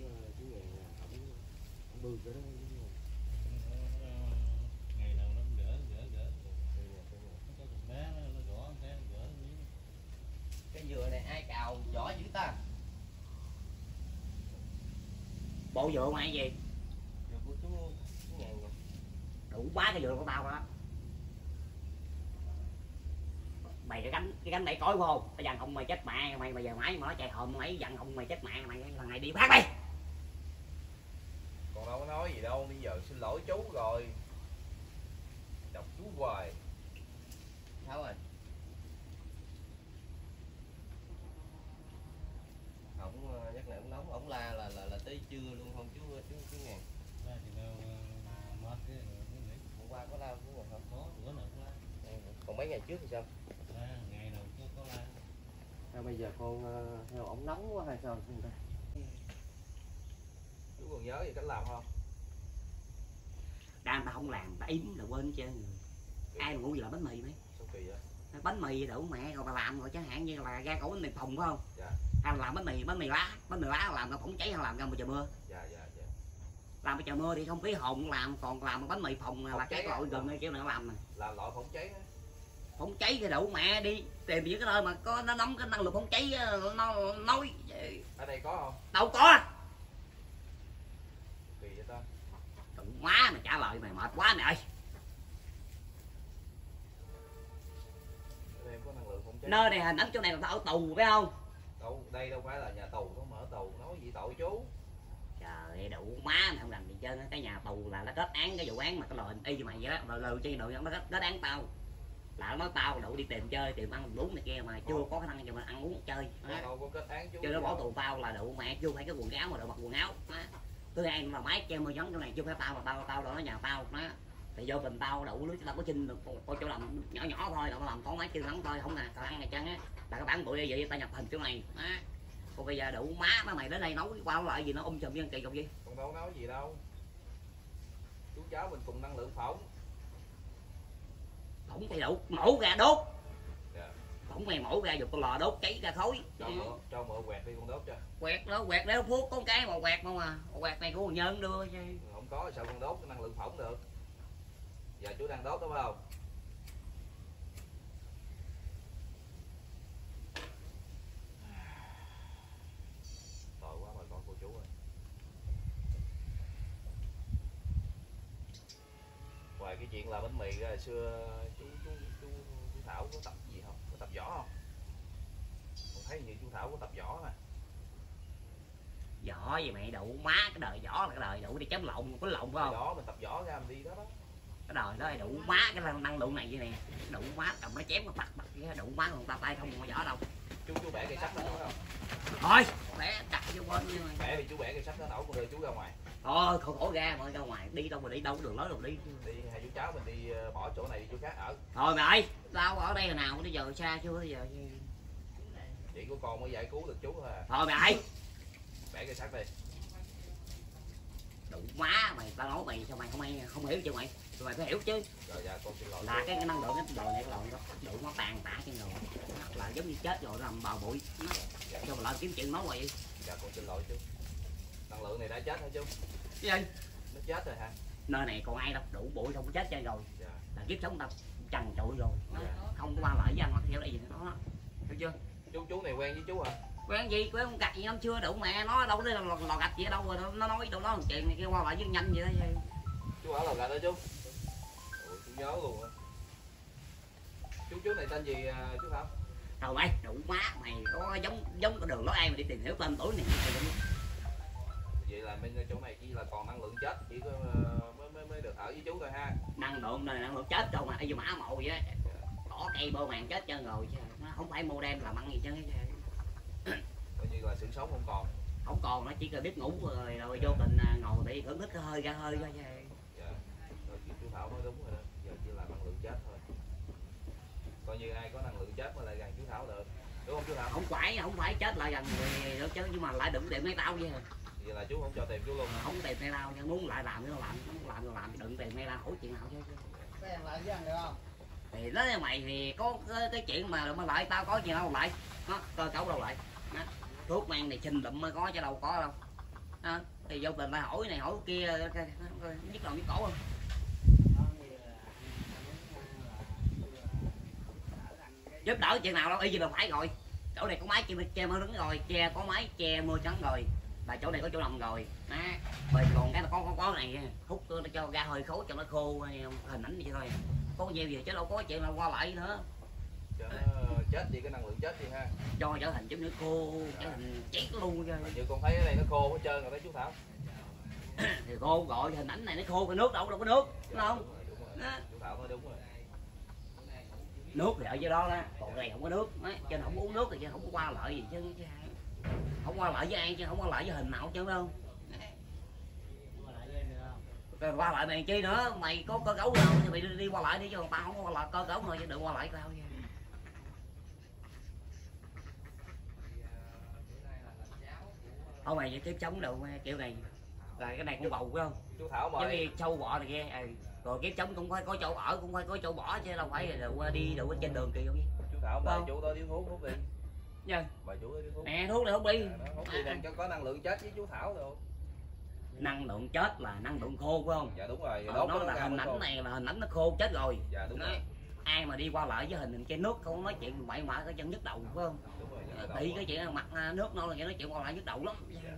Ngày nào nó gỡ. Nó có con bé nó gõ cái gỡ. Cái dừa này ai cào giỏi dữ ta? Bộ dựa mày gì? Dừa của chú Ngàn rồi. Đủ quá cái dựa của tao đó. Mày cái cánh đẩy cối vô, tao dằn không mày chết mẹ mày, bây giờ mãi mà nói chạy hồn mày dằn không mày chết mẹ mày, thằng này đi phát đi. Còn đâu có nói gì đâu, bây giờ xin lỗi chú rồi. Đọc chú hoài. Sao rồi? Ổng nhắc lại ổng nóng, ổng la là tới trưa luôn không chú Ngàn. Ra thì đâu mệt cái nghỉ. Hôm qua có la chú Ngàn không? Có bữa nào có la. Còn mấy ngày trước thì sao? Ngày nào có la. Bây giờ con theo ổng nóng quá hay sao không ta? Chú còn nhớ gì cách làm không? Đang tao không làm, tao im là quên chơi người. Ai mà ngu gì làm bánh mì mấy? Sao kỳ vậy? Bánh mì đủ mẹ rồi bà làm rồi, chẳng hạn như là ra cổ bánh mì phồng phải không? Dạ. Hay là làm bánh mì lá làm ra phỏng cháy hay làm ra một trời mưa? Dạ. Làm một trời mưa thì không khí hồn làm, còn làm bánh mì phồng là cái loại gần đây kiểu nào làm nè. Làm loại phỏng cháy á. Phỏng cháy thì đủ mẹ đi tìm những cái nơi mà có nó nóng cái năng lượng phỏng cháy nó nói. Ở đây có không? Đâu có. Kỳ vậy ta. Đụng má mày trả lời mày mệt quá mày ơi. Ở đây có năng lượng phỏng cháy. Nơi này hình ảnh chỗ này là tao ở tù phải không? Đâu, đây đâu phải là nhà tù, nó mở tù, nói gì tội chú. Trời đủ má mày không làm gì trơn, cái nhà tù là nó kết án cái vụ án mà cái lời y như mày vậy đó, lời chi đội nó kết án tao. Là nó tao đủ đi tìm chơi, tìm ăn uống này kia mà chưa có khả năng cho mình ăn uống chơi. Đâu có kết án chú. Chứ nó bỏ tù tao là đủ mẹ, chưa phải cái quần áo mà đồ mặc quần áo. Thứ hai là máy treo mưa giống chỗ này chưa phải tao là tao đó nhà tao đó. Thì vô tình tao đủ lưới tao có xin được có chỗ làm nhỏ thôi, tao làm con máy chưa nắng thôi, không nè, tao ăn này chăng á. Là các bạn bụi vậy tao nhập hình chỗ này. Đó. Còn bây giờ đủ má mày đến đây nấu qua lại gì nó chùm dân kỳ cục gì. Con đâu nói gì đâu. Chú cháu mình cùng năng lượng phỏng. Phỏng thì đủ, mổ ra đốt. Dạ. Phỏng mày mổ ra dục con lò đốt cháy ra khói. Cho mượn quẹt đi con đốt cho. Quẹt đéo thuốc có cái mà quẹt không à. Quẹt này của nhân đưa chứ. Không có sao con đốt cái năng lượng phỏng được. Giờ chú đang đốt đúng không? Tội quá bà con cô chú ơi. Ngoài cái chuyện làm bánh mì ra hồi xưa chú Thảo có tập gì không? Có tập võ không? Con thấy như chú Thảo có tập võ nè. Võ gì mày đủ má, cái đời võ là cái đời đủ đi chém lộn, có lộn phải không? Đó mình tập võ ra mình đi đó đó. Cái đời đó đủ má cái năng lượng này vậy nè, đủ má cầm nó chém nó bắt đủ má còn ta tay không có võ đâu. Chú bẻ cây sắt đó đúng không? Thôi bẻ đặt vô bên như mày. Bẻ thì chú bẻ cây sắt đó nổi con đưa chú ra ngoài. Thôi khổ ra mà ra ngoài đi đâu mà đi đâu đường lối đâu đi. Đi hai chú cháu mình đi bỏ chỗ này đi chỗ khác ở. Thôi mày ơi, tao ở đây hồi nào bây giờ xa chưa bây giờ. Chị của con mới giải cứu được chú thôi à. Thôi mày ơi. Bẻ cây sắt đi. Đủ má mày, tao nói mày sao mày không hiểu chưa mày? Tụi mày phải hiểu chứ. Rồi dạ con xin lỗi. Là cái năng lượng cái đồ này cái đồ đó đủ nó tàn tạ trên người. Là giống như chết rồi làm bào bụi. Nó cho mà lại kiếm chuyện nói vậy. Dạ con xin lỗi chú. Năng lượng này đã chết hả chú? Cái gì? Nó chết rồi hả? Nơi này còn ai đâu, đủ bụi không có chết chơi rồi. Dạ. Là kiếp sống tao trần trụi rồi. Dạ. Không có qua lại với anh hoặc theo đây gì nữa đó. Hiểu chưa? Chú này quen với chú hả? quen gì quen con gạch gì năm chưa đụng mẹ nó đâu đây là lò gạch gì ở đâu rồi nó nói đâu đó chuyện này kia qua lại với nhanh vậy đó. Chú ở lò gạch đó chú. Ủa, chú nhớ luôn á. Chú này tên gì chú Thảo? Thôi mày đủ má mày có giống cái đường lối ai mà đi tìm hiểu tên tuổi này. Vậy là bên chỗ này chỉ là còn năng lượng chết, chỉ có mới được ở với chú thôi ha. Năng lượng chết đâu mà ai mã mộ vậy bỏ cây bơ màng chết trơn rồi chứ nó không phải model làm ăn gì chứ. Coi như là sự sống không còn nó chỉ cần biết ngủ rồi vô tình ngồi bị hưởng thích cái hơi ra hơi thôi chứ. Dạ. Rồi chú Thảo nói đúng rồi đó, giờ chỉ là năng lượng chết thôi. Coi như ai có năng lượng chết mới lại gần chú Thảo được, đúng không chú Thảo? Không phải chết lại gần người đâu chứ, nhưng mà lại đừng tìm mấy tao chứ. Vậy là chú không cho tìm chú luôn hả? Không tìm mấy tao, nhưng muốn lại làm thì làm đừng tìm mấy tao hỏi chuyện nào chứ. Cái em lại với anh được không? Thì nói mày thì có cái chuyện mà lại tao có chuyện đâu lại nó cơ cấu đâu lại đó. Thuốc men này xin lụm mới có chứ đâu có đâu đó. Thì vô tình lại hỏi này hỏi kia nhức đầu nhức cổ không giúp đỡ chuyện nào đâu y gì là phải rồi. Chỗ này có máy che mưa đứng rồi, có máy che mưa trắng rồi, là chỗ này có chỗ nằm rồi đó. Rồi còn cái là có này hút cho ra hơi khối cho nó khô hình ảnh vậy thôi, có nhiều gì chứ đâu có chuyện là qua lại nữa. Cho chết đi cái năng lượng chết đi ha, cho trở thành giống như khô trở thành chết luôn chứ. như con thấy ở đây nó khô hết trơn rồi đấy chú Thảo. Thì khô gọi hình ảnh này nó khô cái nước đâu có nước đúng không? Đúng rồi. Chú Thảo nói đúng rồi. Nước thì ở dưới đó đó, còn này không có nước đó. Cho nên không uống nước thì chứ không có qua lại gì chứ, không qua lại với ai chứ không qua lại với hình nào chứ đâu. Qua lại mày chi nữa, mày có cơ cấu nào thì mày đi qua lại đi chứ còn tao không có qua lại cơ cấu thôi chứ đừng qua lại tao nha. Không mày tiếp chống đâu kiểu này là cái này cũng bầu phải không? Chú Thảo mời. Giống như sâu bọ này kia rồi kiếp chống cũng phải có chỗ ở, cũng phải có chỗ bỏ chứ đâu phải là đi đâu trên đường kỳ không chứ. Chú Thảo mời chú đó điếu thuốc hút đi. Dạ. Mời chú đó điếu thuốc. Nè thuốc này hút đi. Hút đi để cho có năng lượng chết với chú Thảo được. Năng lượng chết là năng lượng khô phải không? Dạ đúng rồi. Nó là hình ảnh này là hình ảnh nó khô chết rồi. Dạ đúng rồi. Ai mà đi qua lại với hình trên nước không nói chuyện bậy bạ cái chân nhức đầu phải không? Đúng rồi. Bị cái chuyện mặt nước nó là nói chuyện qua lại nhức đầu lắm.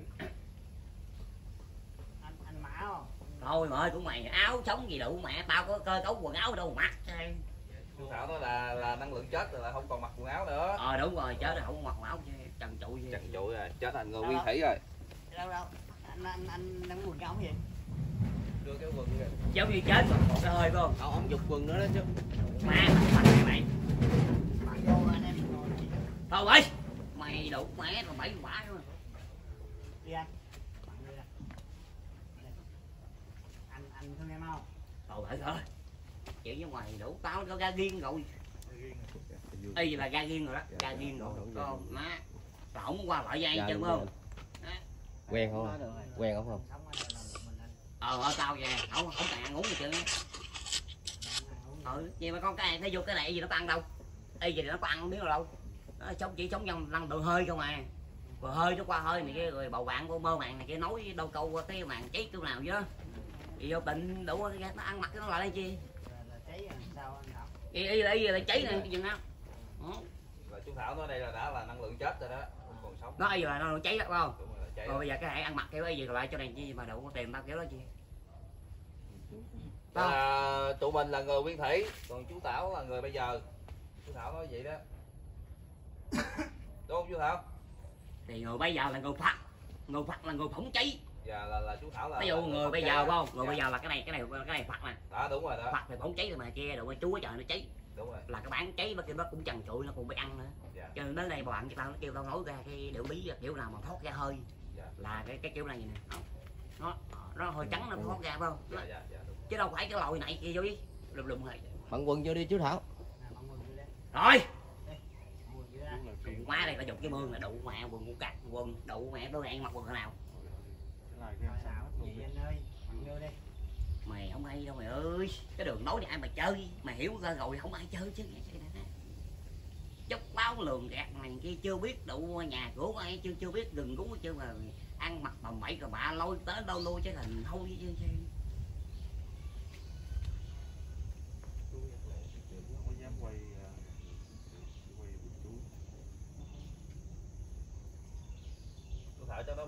Anh Mã không? Thôi mà ơi của mày áo sống gì đủ mẹ tao có cơ cấu quần áo đâu mặc. Chú Thảo nói là năng lượng chết rồi là không còn mặc quần áo nữa. Đúng rồi chết rồi không mặc quần áo trần trụi gì. Trần trụi rồi, chết thành người nguyên thủy rồi. Đâu anh đang quần cái ống gì? Đưa cái quần kìa. Giống như chết còn một cái hơi phải không? Ông giục quần nữa đó chứ. Má thằng mày. Mặc vô anh em ngồi đi. Thôi ơi mày đủ mẹ còn bảy quả nữa. Đi anh. Đi anh thương em không? Thôi chuyện với mày đủ tao nó ra riêng rồi. Y là ra riêng rồi đó, ra riêng rồi. Con má. Tao không qua lại với ai chứ không? Quen không? Quen không? Tao về không cần ăn uống gì chứ. Vậy mà con cái này thấy vô cái này gì nó có ăn đâu. Y gì nó có ăn biết đâu. Nó chỉ sống trong năng lượng hơi không à. Rồi hơi nó qua hơi này kia rồi bầu bạn của mơ màng này kia nói đâu câu cái màng cháy kiểu nào chứ. Thì vô bệnh đủ nó ăn mặc nó lại đây chi. Cháy sao anh Thảo? Y là cháy này cái gì nào. Là chú Thảo nói đây là đã là năng lượng chết rồi đó, không còn sống. Nó y là nó cháy đó phải không? Đúng rồi, cháy. Rồi bây giờ cái này ăn mặc kiểu gì lại cho này chi mà đâu có tìm tao kiểu đó chi. Tụi mình là người nguyên thủy, còn chú Thảo là người bây giờ. Chú Thảo nói vậy đó. Đúng không chú Thảo? Thì người bây giờ là người Phật là người phóng cháy. Dạ là chú Thảo là. Ví dụ người bây giờ phải không? Người bây giờ là cái này Phật nè. Đó đúng rồi đó. Phật thì phóng cháy rồi mà kia rồi chú ở chợ nó cháy. Đúng rồi. Là cái bán cháy nó cũng trần trụi nó cũng bị ăn nữa. Dạ. Cho nên đến đây bạn cho tao nó kêu tao nói ra cái điệu bí kiểu nào mà thoát ra hơi. Dạ. Là cái kiểu này nè. Nó hơi trắng nó thoát ra phải không? Dạ đúng. Chứ đâu phải cái lòi này kia vô đi. Lùm rồi. Bận quần vô đi chú Thảo. Rồi. Má đây phải dùng cái mương là đụ mẹ quần của cắt quần đụ mẹ tôi ăn mặc quần thế nào. Mày không hay đâu mày ơi, cái đường nói này ai mà chơi, mày hiểu ra rồi không ai chơi chứ. Chốc báo lường gạt này kia chưa biết đủ nhà của ai chưa biết đừng cúng chứ mà ăn mặc bầm bậy rồi bạ lôi tới đâu lui chứ hình thôi chứ.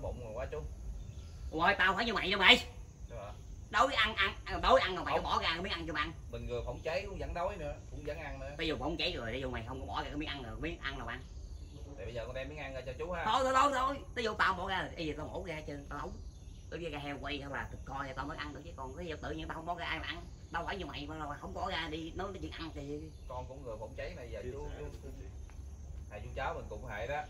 bụng rồi quá chú. Rồi tao phải như mày đâu mày. Đúng hả? Đói ăn rồi mày có bỏ ra cái miếng ăn cho ăn. Mình vừa phòng cháy cũng vẫn đói nữa, cũng vẫn ăn nữa. Bây giờ phòng cháy rồi, bây giờ mày không có bỏ ra cái miếng ăn rồi, miếng ăn nào ăn. Thì bây giờ con đem miếng ăn ra cho chú ha. Thôi. Tới vô tao bỏ ra, bây giờ tao mổ ra chứ tao không. Tới ra heo quay hay là thịt coi tao mới ăn được chứ còn cái giờ tự nhiên tao không bỏ ra ai mà ăn. Đâu phải như mày mà không bỏ ra đi nói chuyện ăn thì Con cũng người phòng cháy này giờ chú hai chú cháu mình cùng hệ đó.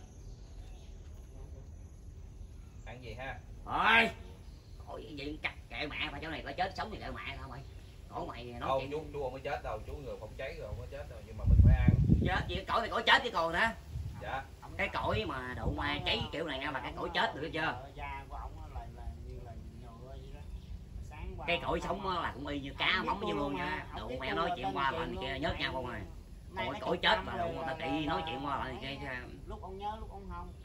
Ăn gì ha? thôi coi cái gì cắt kệ mẹ mà chỗ này có chết sống thì kệ mẹ thôi mày cổ mày nói Không, chuyện chú không có chết đâu, chú người phòng cháy rồi không có chết đâu, nhưng mà mình phải ăn. chết gì cõi này cõi chết chứ còn nữa Dạ. cái cõi mà đụng mà cháy kiểu này là cái cõi chết được chưa Da của ổng là như là nhựa vậy đó. Sáng qua cái cõi sống là cũng y như cá móng như luôn nha đụng mẹ nói chuyện qua lại kia nhớt nhau không à còn cõi chết mà đụng ta trị nói chuyện qua lại kia lúc ông nhớ lúc ông không.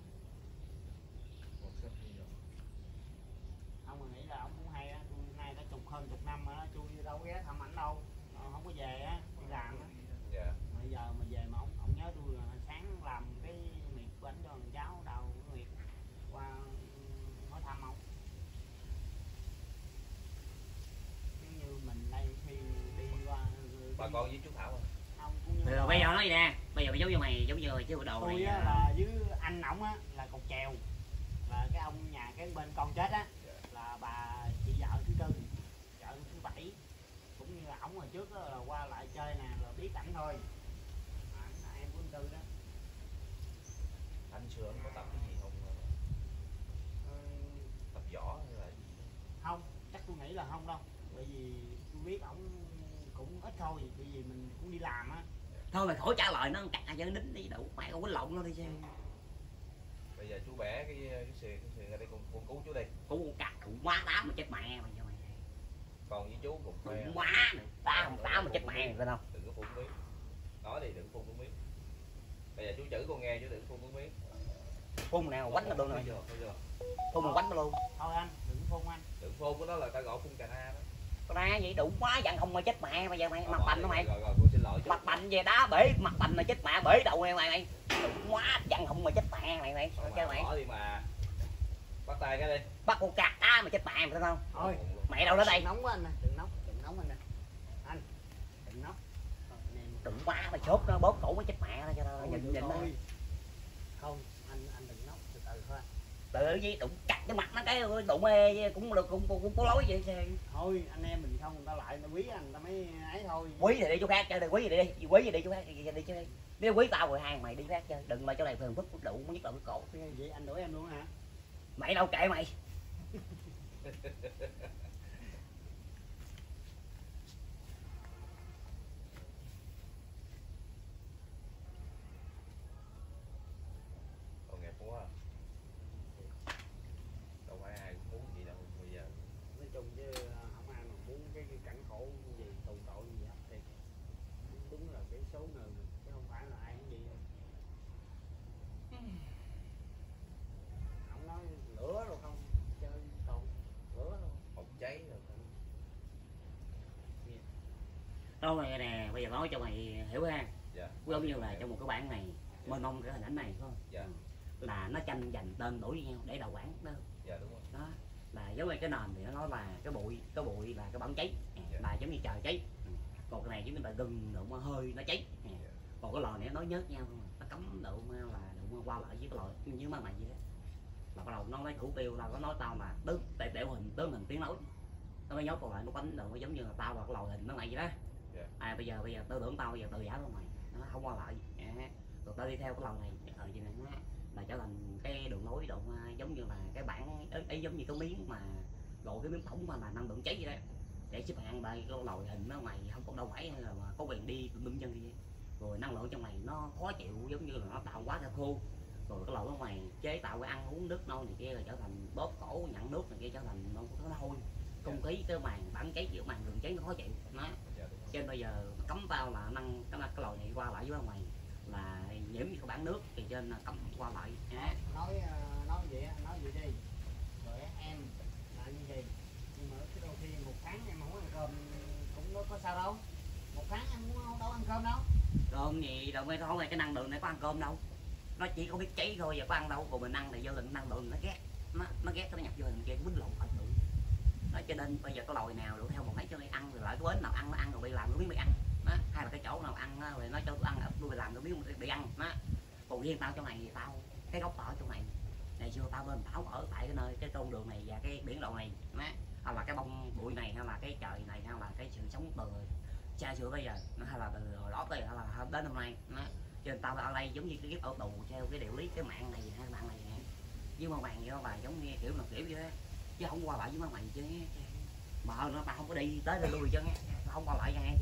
Ông mà nghĩ là ông cũng hay á, tôi nay đã hơn chục năm rồi đó, tôi đâu có ghé thăm ảnh đâu, không có về á, đi làm á. Dạ. Bây giờ mà về mà ông nhớ tôi là sáng làm cái miệt của ảnh cho thằng cháu đầu cái miệt qua hỏi thăm ông. Giống như mình đây khi đi qua Bà con với chú Thảo à? ông cũng như rồi bây giờ nói gì nè bây giờ giống như mày giống như chứ đồ tôi này á, là với anh ổng á là cột chèo là cái ông nhà cái bên con chết á là bà chị vợ thứ tư vợ thứ bảy cũng như là ổng hồi trước đó, là qua lại chơi nè là biết ảnh thôi ảnh là em của anh Tư đó. Anh xưa anh có tập cái gì không? Tập võ hay là gì? Không chắc tôi nghĩ là không đâu bởi vì tôi biết ổng cũng ít thôi bởi vì mình cũng đi làm á. thôi mày khỏi trả lời nó cắt cho nó đính đi đủ mẹ không quýnh lộn nó đi chứ Bây giờ chú bẻ cái xuyền ra đây con cứu chú đi. cũng cắt cũng quá đá mà chết mẹ mày cho mày Còn với chú cùng khoe. cũng quá nữa tao mà chết mẹ phải không Đừng có phun miếng. Nói đi đừng phun miếng. Bây giờ chú chửi con nghe chứ đừng phun miếng. phun nào quánh nó luôn rồi Thôi chưa? phun mà quánh nó luôn Thôi anh đừng phun anh. Đừng phun cái đó là ta gọi phun cà na đó. con ra vậy đủ quá dặn không mà chết mẹ bây giờ mày mặt bành nó mày Rồi con xin lỗi chú. mặt bành về đá bể mặt bành là chết mẹ bể đầu mày đủ quá dặn không mà chết mẹ mày chơi mày Bỏ đi mà. Bắt tay cái đi. bắt con cắt đá mà chết mẹ phải không Thôi mẹ đâu đến đây nóng quá anh nè đừng nóng anh nè anh đừng nóng. đừng quá mày sốt nó bóp cổ mới chết mẹ nó cho nó nhìn nó không anh đừng nóng từ từ thôi. tự gì đụng cắt cái mặt nó cái đụng ê cũng được cũng có lối vậy Thôi anh em mình không người ta lại người ta quý anh người ta mới ấy thôi. quý thì đi chỗ khác chơi đi quý gì đi quý gì đi chỗ khác đi chơi nếu quý tao rồi hai mày đi khác chơi đừng mà chỗ này phường phức đủ nhất là cái cổ Vậy anh đuổi em luôn hả? mày đâu kệ mày Còn nghèo quá. Đâu phải ai cũng muốn gì đâu bây giờ. Nói chung chứ không ai mà muốn cái cảnh khổ gì tù tội gì hết thì đúng là cái số người mình chứ không phải là ai cũng gì đâu. Không nói lửa rồi không chơi tù lửa đâu. Phòng cháy rồi. đâu này nè bây giờ nói cho mày hiểu ha Dạ. giống như là trong một cái bản này bên ông cái hình ảnh này phải không Dạ. là nó tranh giành tên đổi với nhau để đầu bản đó Dạ đúng rồi. đó là giống như cái nền thì nó nói là cái bụi là cái bản cháy Dạ. là giống như trời cháy còn cái này giống như là gừng đụng hơi nó cháy còn cái lò này nó nhớt nhau không nó cấm đụng là đụng qua lại với cái lò như mà mày vậy đó là bắt đầu nó lấy thủ tiêu là nó nói tao là đểu hình tướng hình tiếng nói nó mới nhốt còn lại nó quánh đụng giống như là tao là cái lò hình nó mày vậy đó bây giờ tư tưởng tao bây giờ từ giả luôn mày nó không qua lại rồi tao đi theo cái lò này ở gì này là trở thành cái đường nối động giống như là cái bản ấy giống như cái miếng mà gọi cái miếng phỏng mà là năng lượng cháy vậy đó để xếp hạng đây cái lò hình nó mày không còn đâu phải hay là có quyền đi bưng chân đi rồi năng lượng trong này nó khó chịu giống như là nó tạo quá ra khô rồi cái lò của mày chế tạo cái ăn uống nước nôi này kia là trở thành bóp cổ nhận nước này kia trở thành nó hôi không khí cái màn bản cháy giữa màn đường cháy nó khó chịu nó cho nên bây giờ cấm tao là năng cái lò này qua lại với mày là nhiễm như cái bản nước thì trên là cấm qua lại nói vậy đi rồi em là như vậy nhưng mà cái đôi khi một tháng em không ăn cơm cũng có sao đâu một tháng em cũng đâu ăn cơm đâu cơm gì đâu mấy thôi cái năng lượng này có ăn cơm đâu nó chỉ có biết cháy thôi giờ có ăn đâu còn mình ăn thì do lượng năng lượng nó ghét nó ghét nó nhập vô thằng kia quýnh lộn thật đủ. Đó, cho nên bây giờ có lòi nào đủ theo một mấy cho đi ăn rồi lại cái bến nào ăn nó ăn rồi đi làm nó biết đi ăn đó. Hay là cái chỗ nào ăn đó, rồi nó cho tôi ăn tôi phải làm tôi biết đi ăn đó. Còn riêng tao chỗ này thì tao cái gốc ở chỗ này ngày xưa tao bên tao ở tại cái nơi cái con đường này và cái biển lộ này đó. Hay là cái bông bụi này hay là cái trời này hay là cái sự sống từ xa xưa bây giờ nó hay là từ hồi đó tới hay là đến hôm nay đó. Cho nên tao ở đây giống như cái kiếp ở tù theo cái điều lý cái mạng này hay mạng này với mà màn vô là giống như kiểu là kiểu vậy chứ không qua lại với mày chứ mà nó tao không có đi tới đây lui chứ không qua lại nghe chứ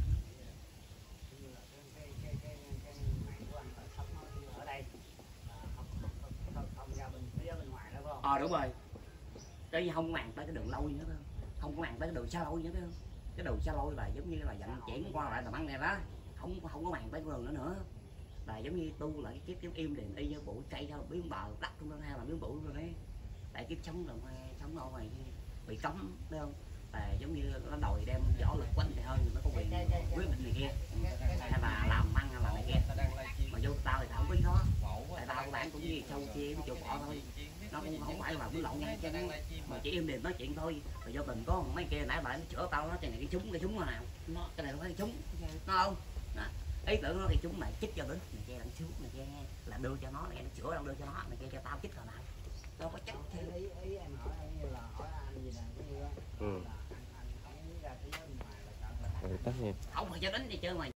ở đây không ra bên phía bên ngoài đó phải không? đúng rồi cái không màn tới cái đường lôi nữa không có màn tới cái đường xa lôi nữa phải không? Cái đường xa lôi là giống như là vận chuyển qua lại tầm ăn này đó không có màn tới cái đường nữa là giống như tu lại cái kiếp im liền y như bụi cây thôi biến bờ đất trong hay là biến bụi rồi đấy tại kiếp sống rồi sống ở ngoài bị cấm phải không là giống như nó đòi đem võ lực quanh thì hơn nó có quyền quyết định này kia hay là làm ăn hay là này kia mà vô tao thì tao không biết đó tại tao của bạn cũng như sâu chia cái chỗ bỏ thôi nó cũng không phải là biến lộn nha chứ mà chỉ im liền nói chuyện thôi rồi vô tình có mấy kia nãy lại nó chữa tao nó cái này cái súng nào nó cái này nó phải súng nó không đó. Ý tưởng nó thì chúng mày chích cho đứa này kia đằng trước này kia là đưa cho nó này nó chữa đâu đưa cho nó này kia cho tao chích rồi nào đâu có chắc ý em hỏi em là hỏi anh gì nè cái như là anh không ra thế giới ngoài là tất nhiên không phải cho đến đi chơi mà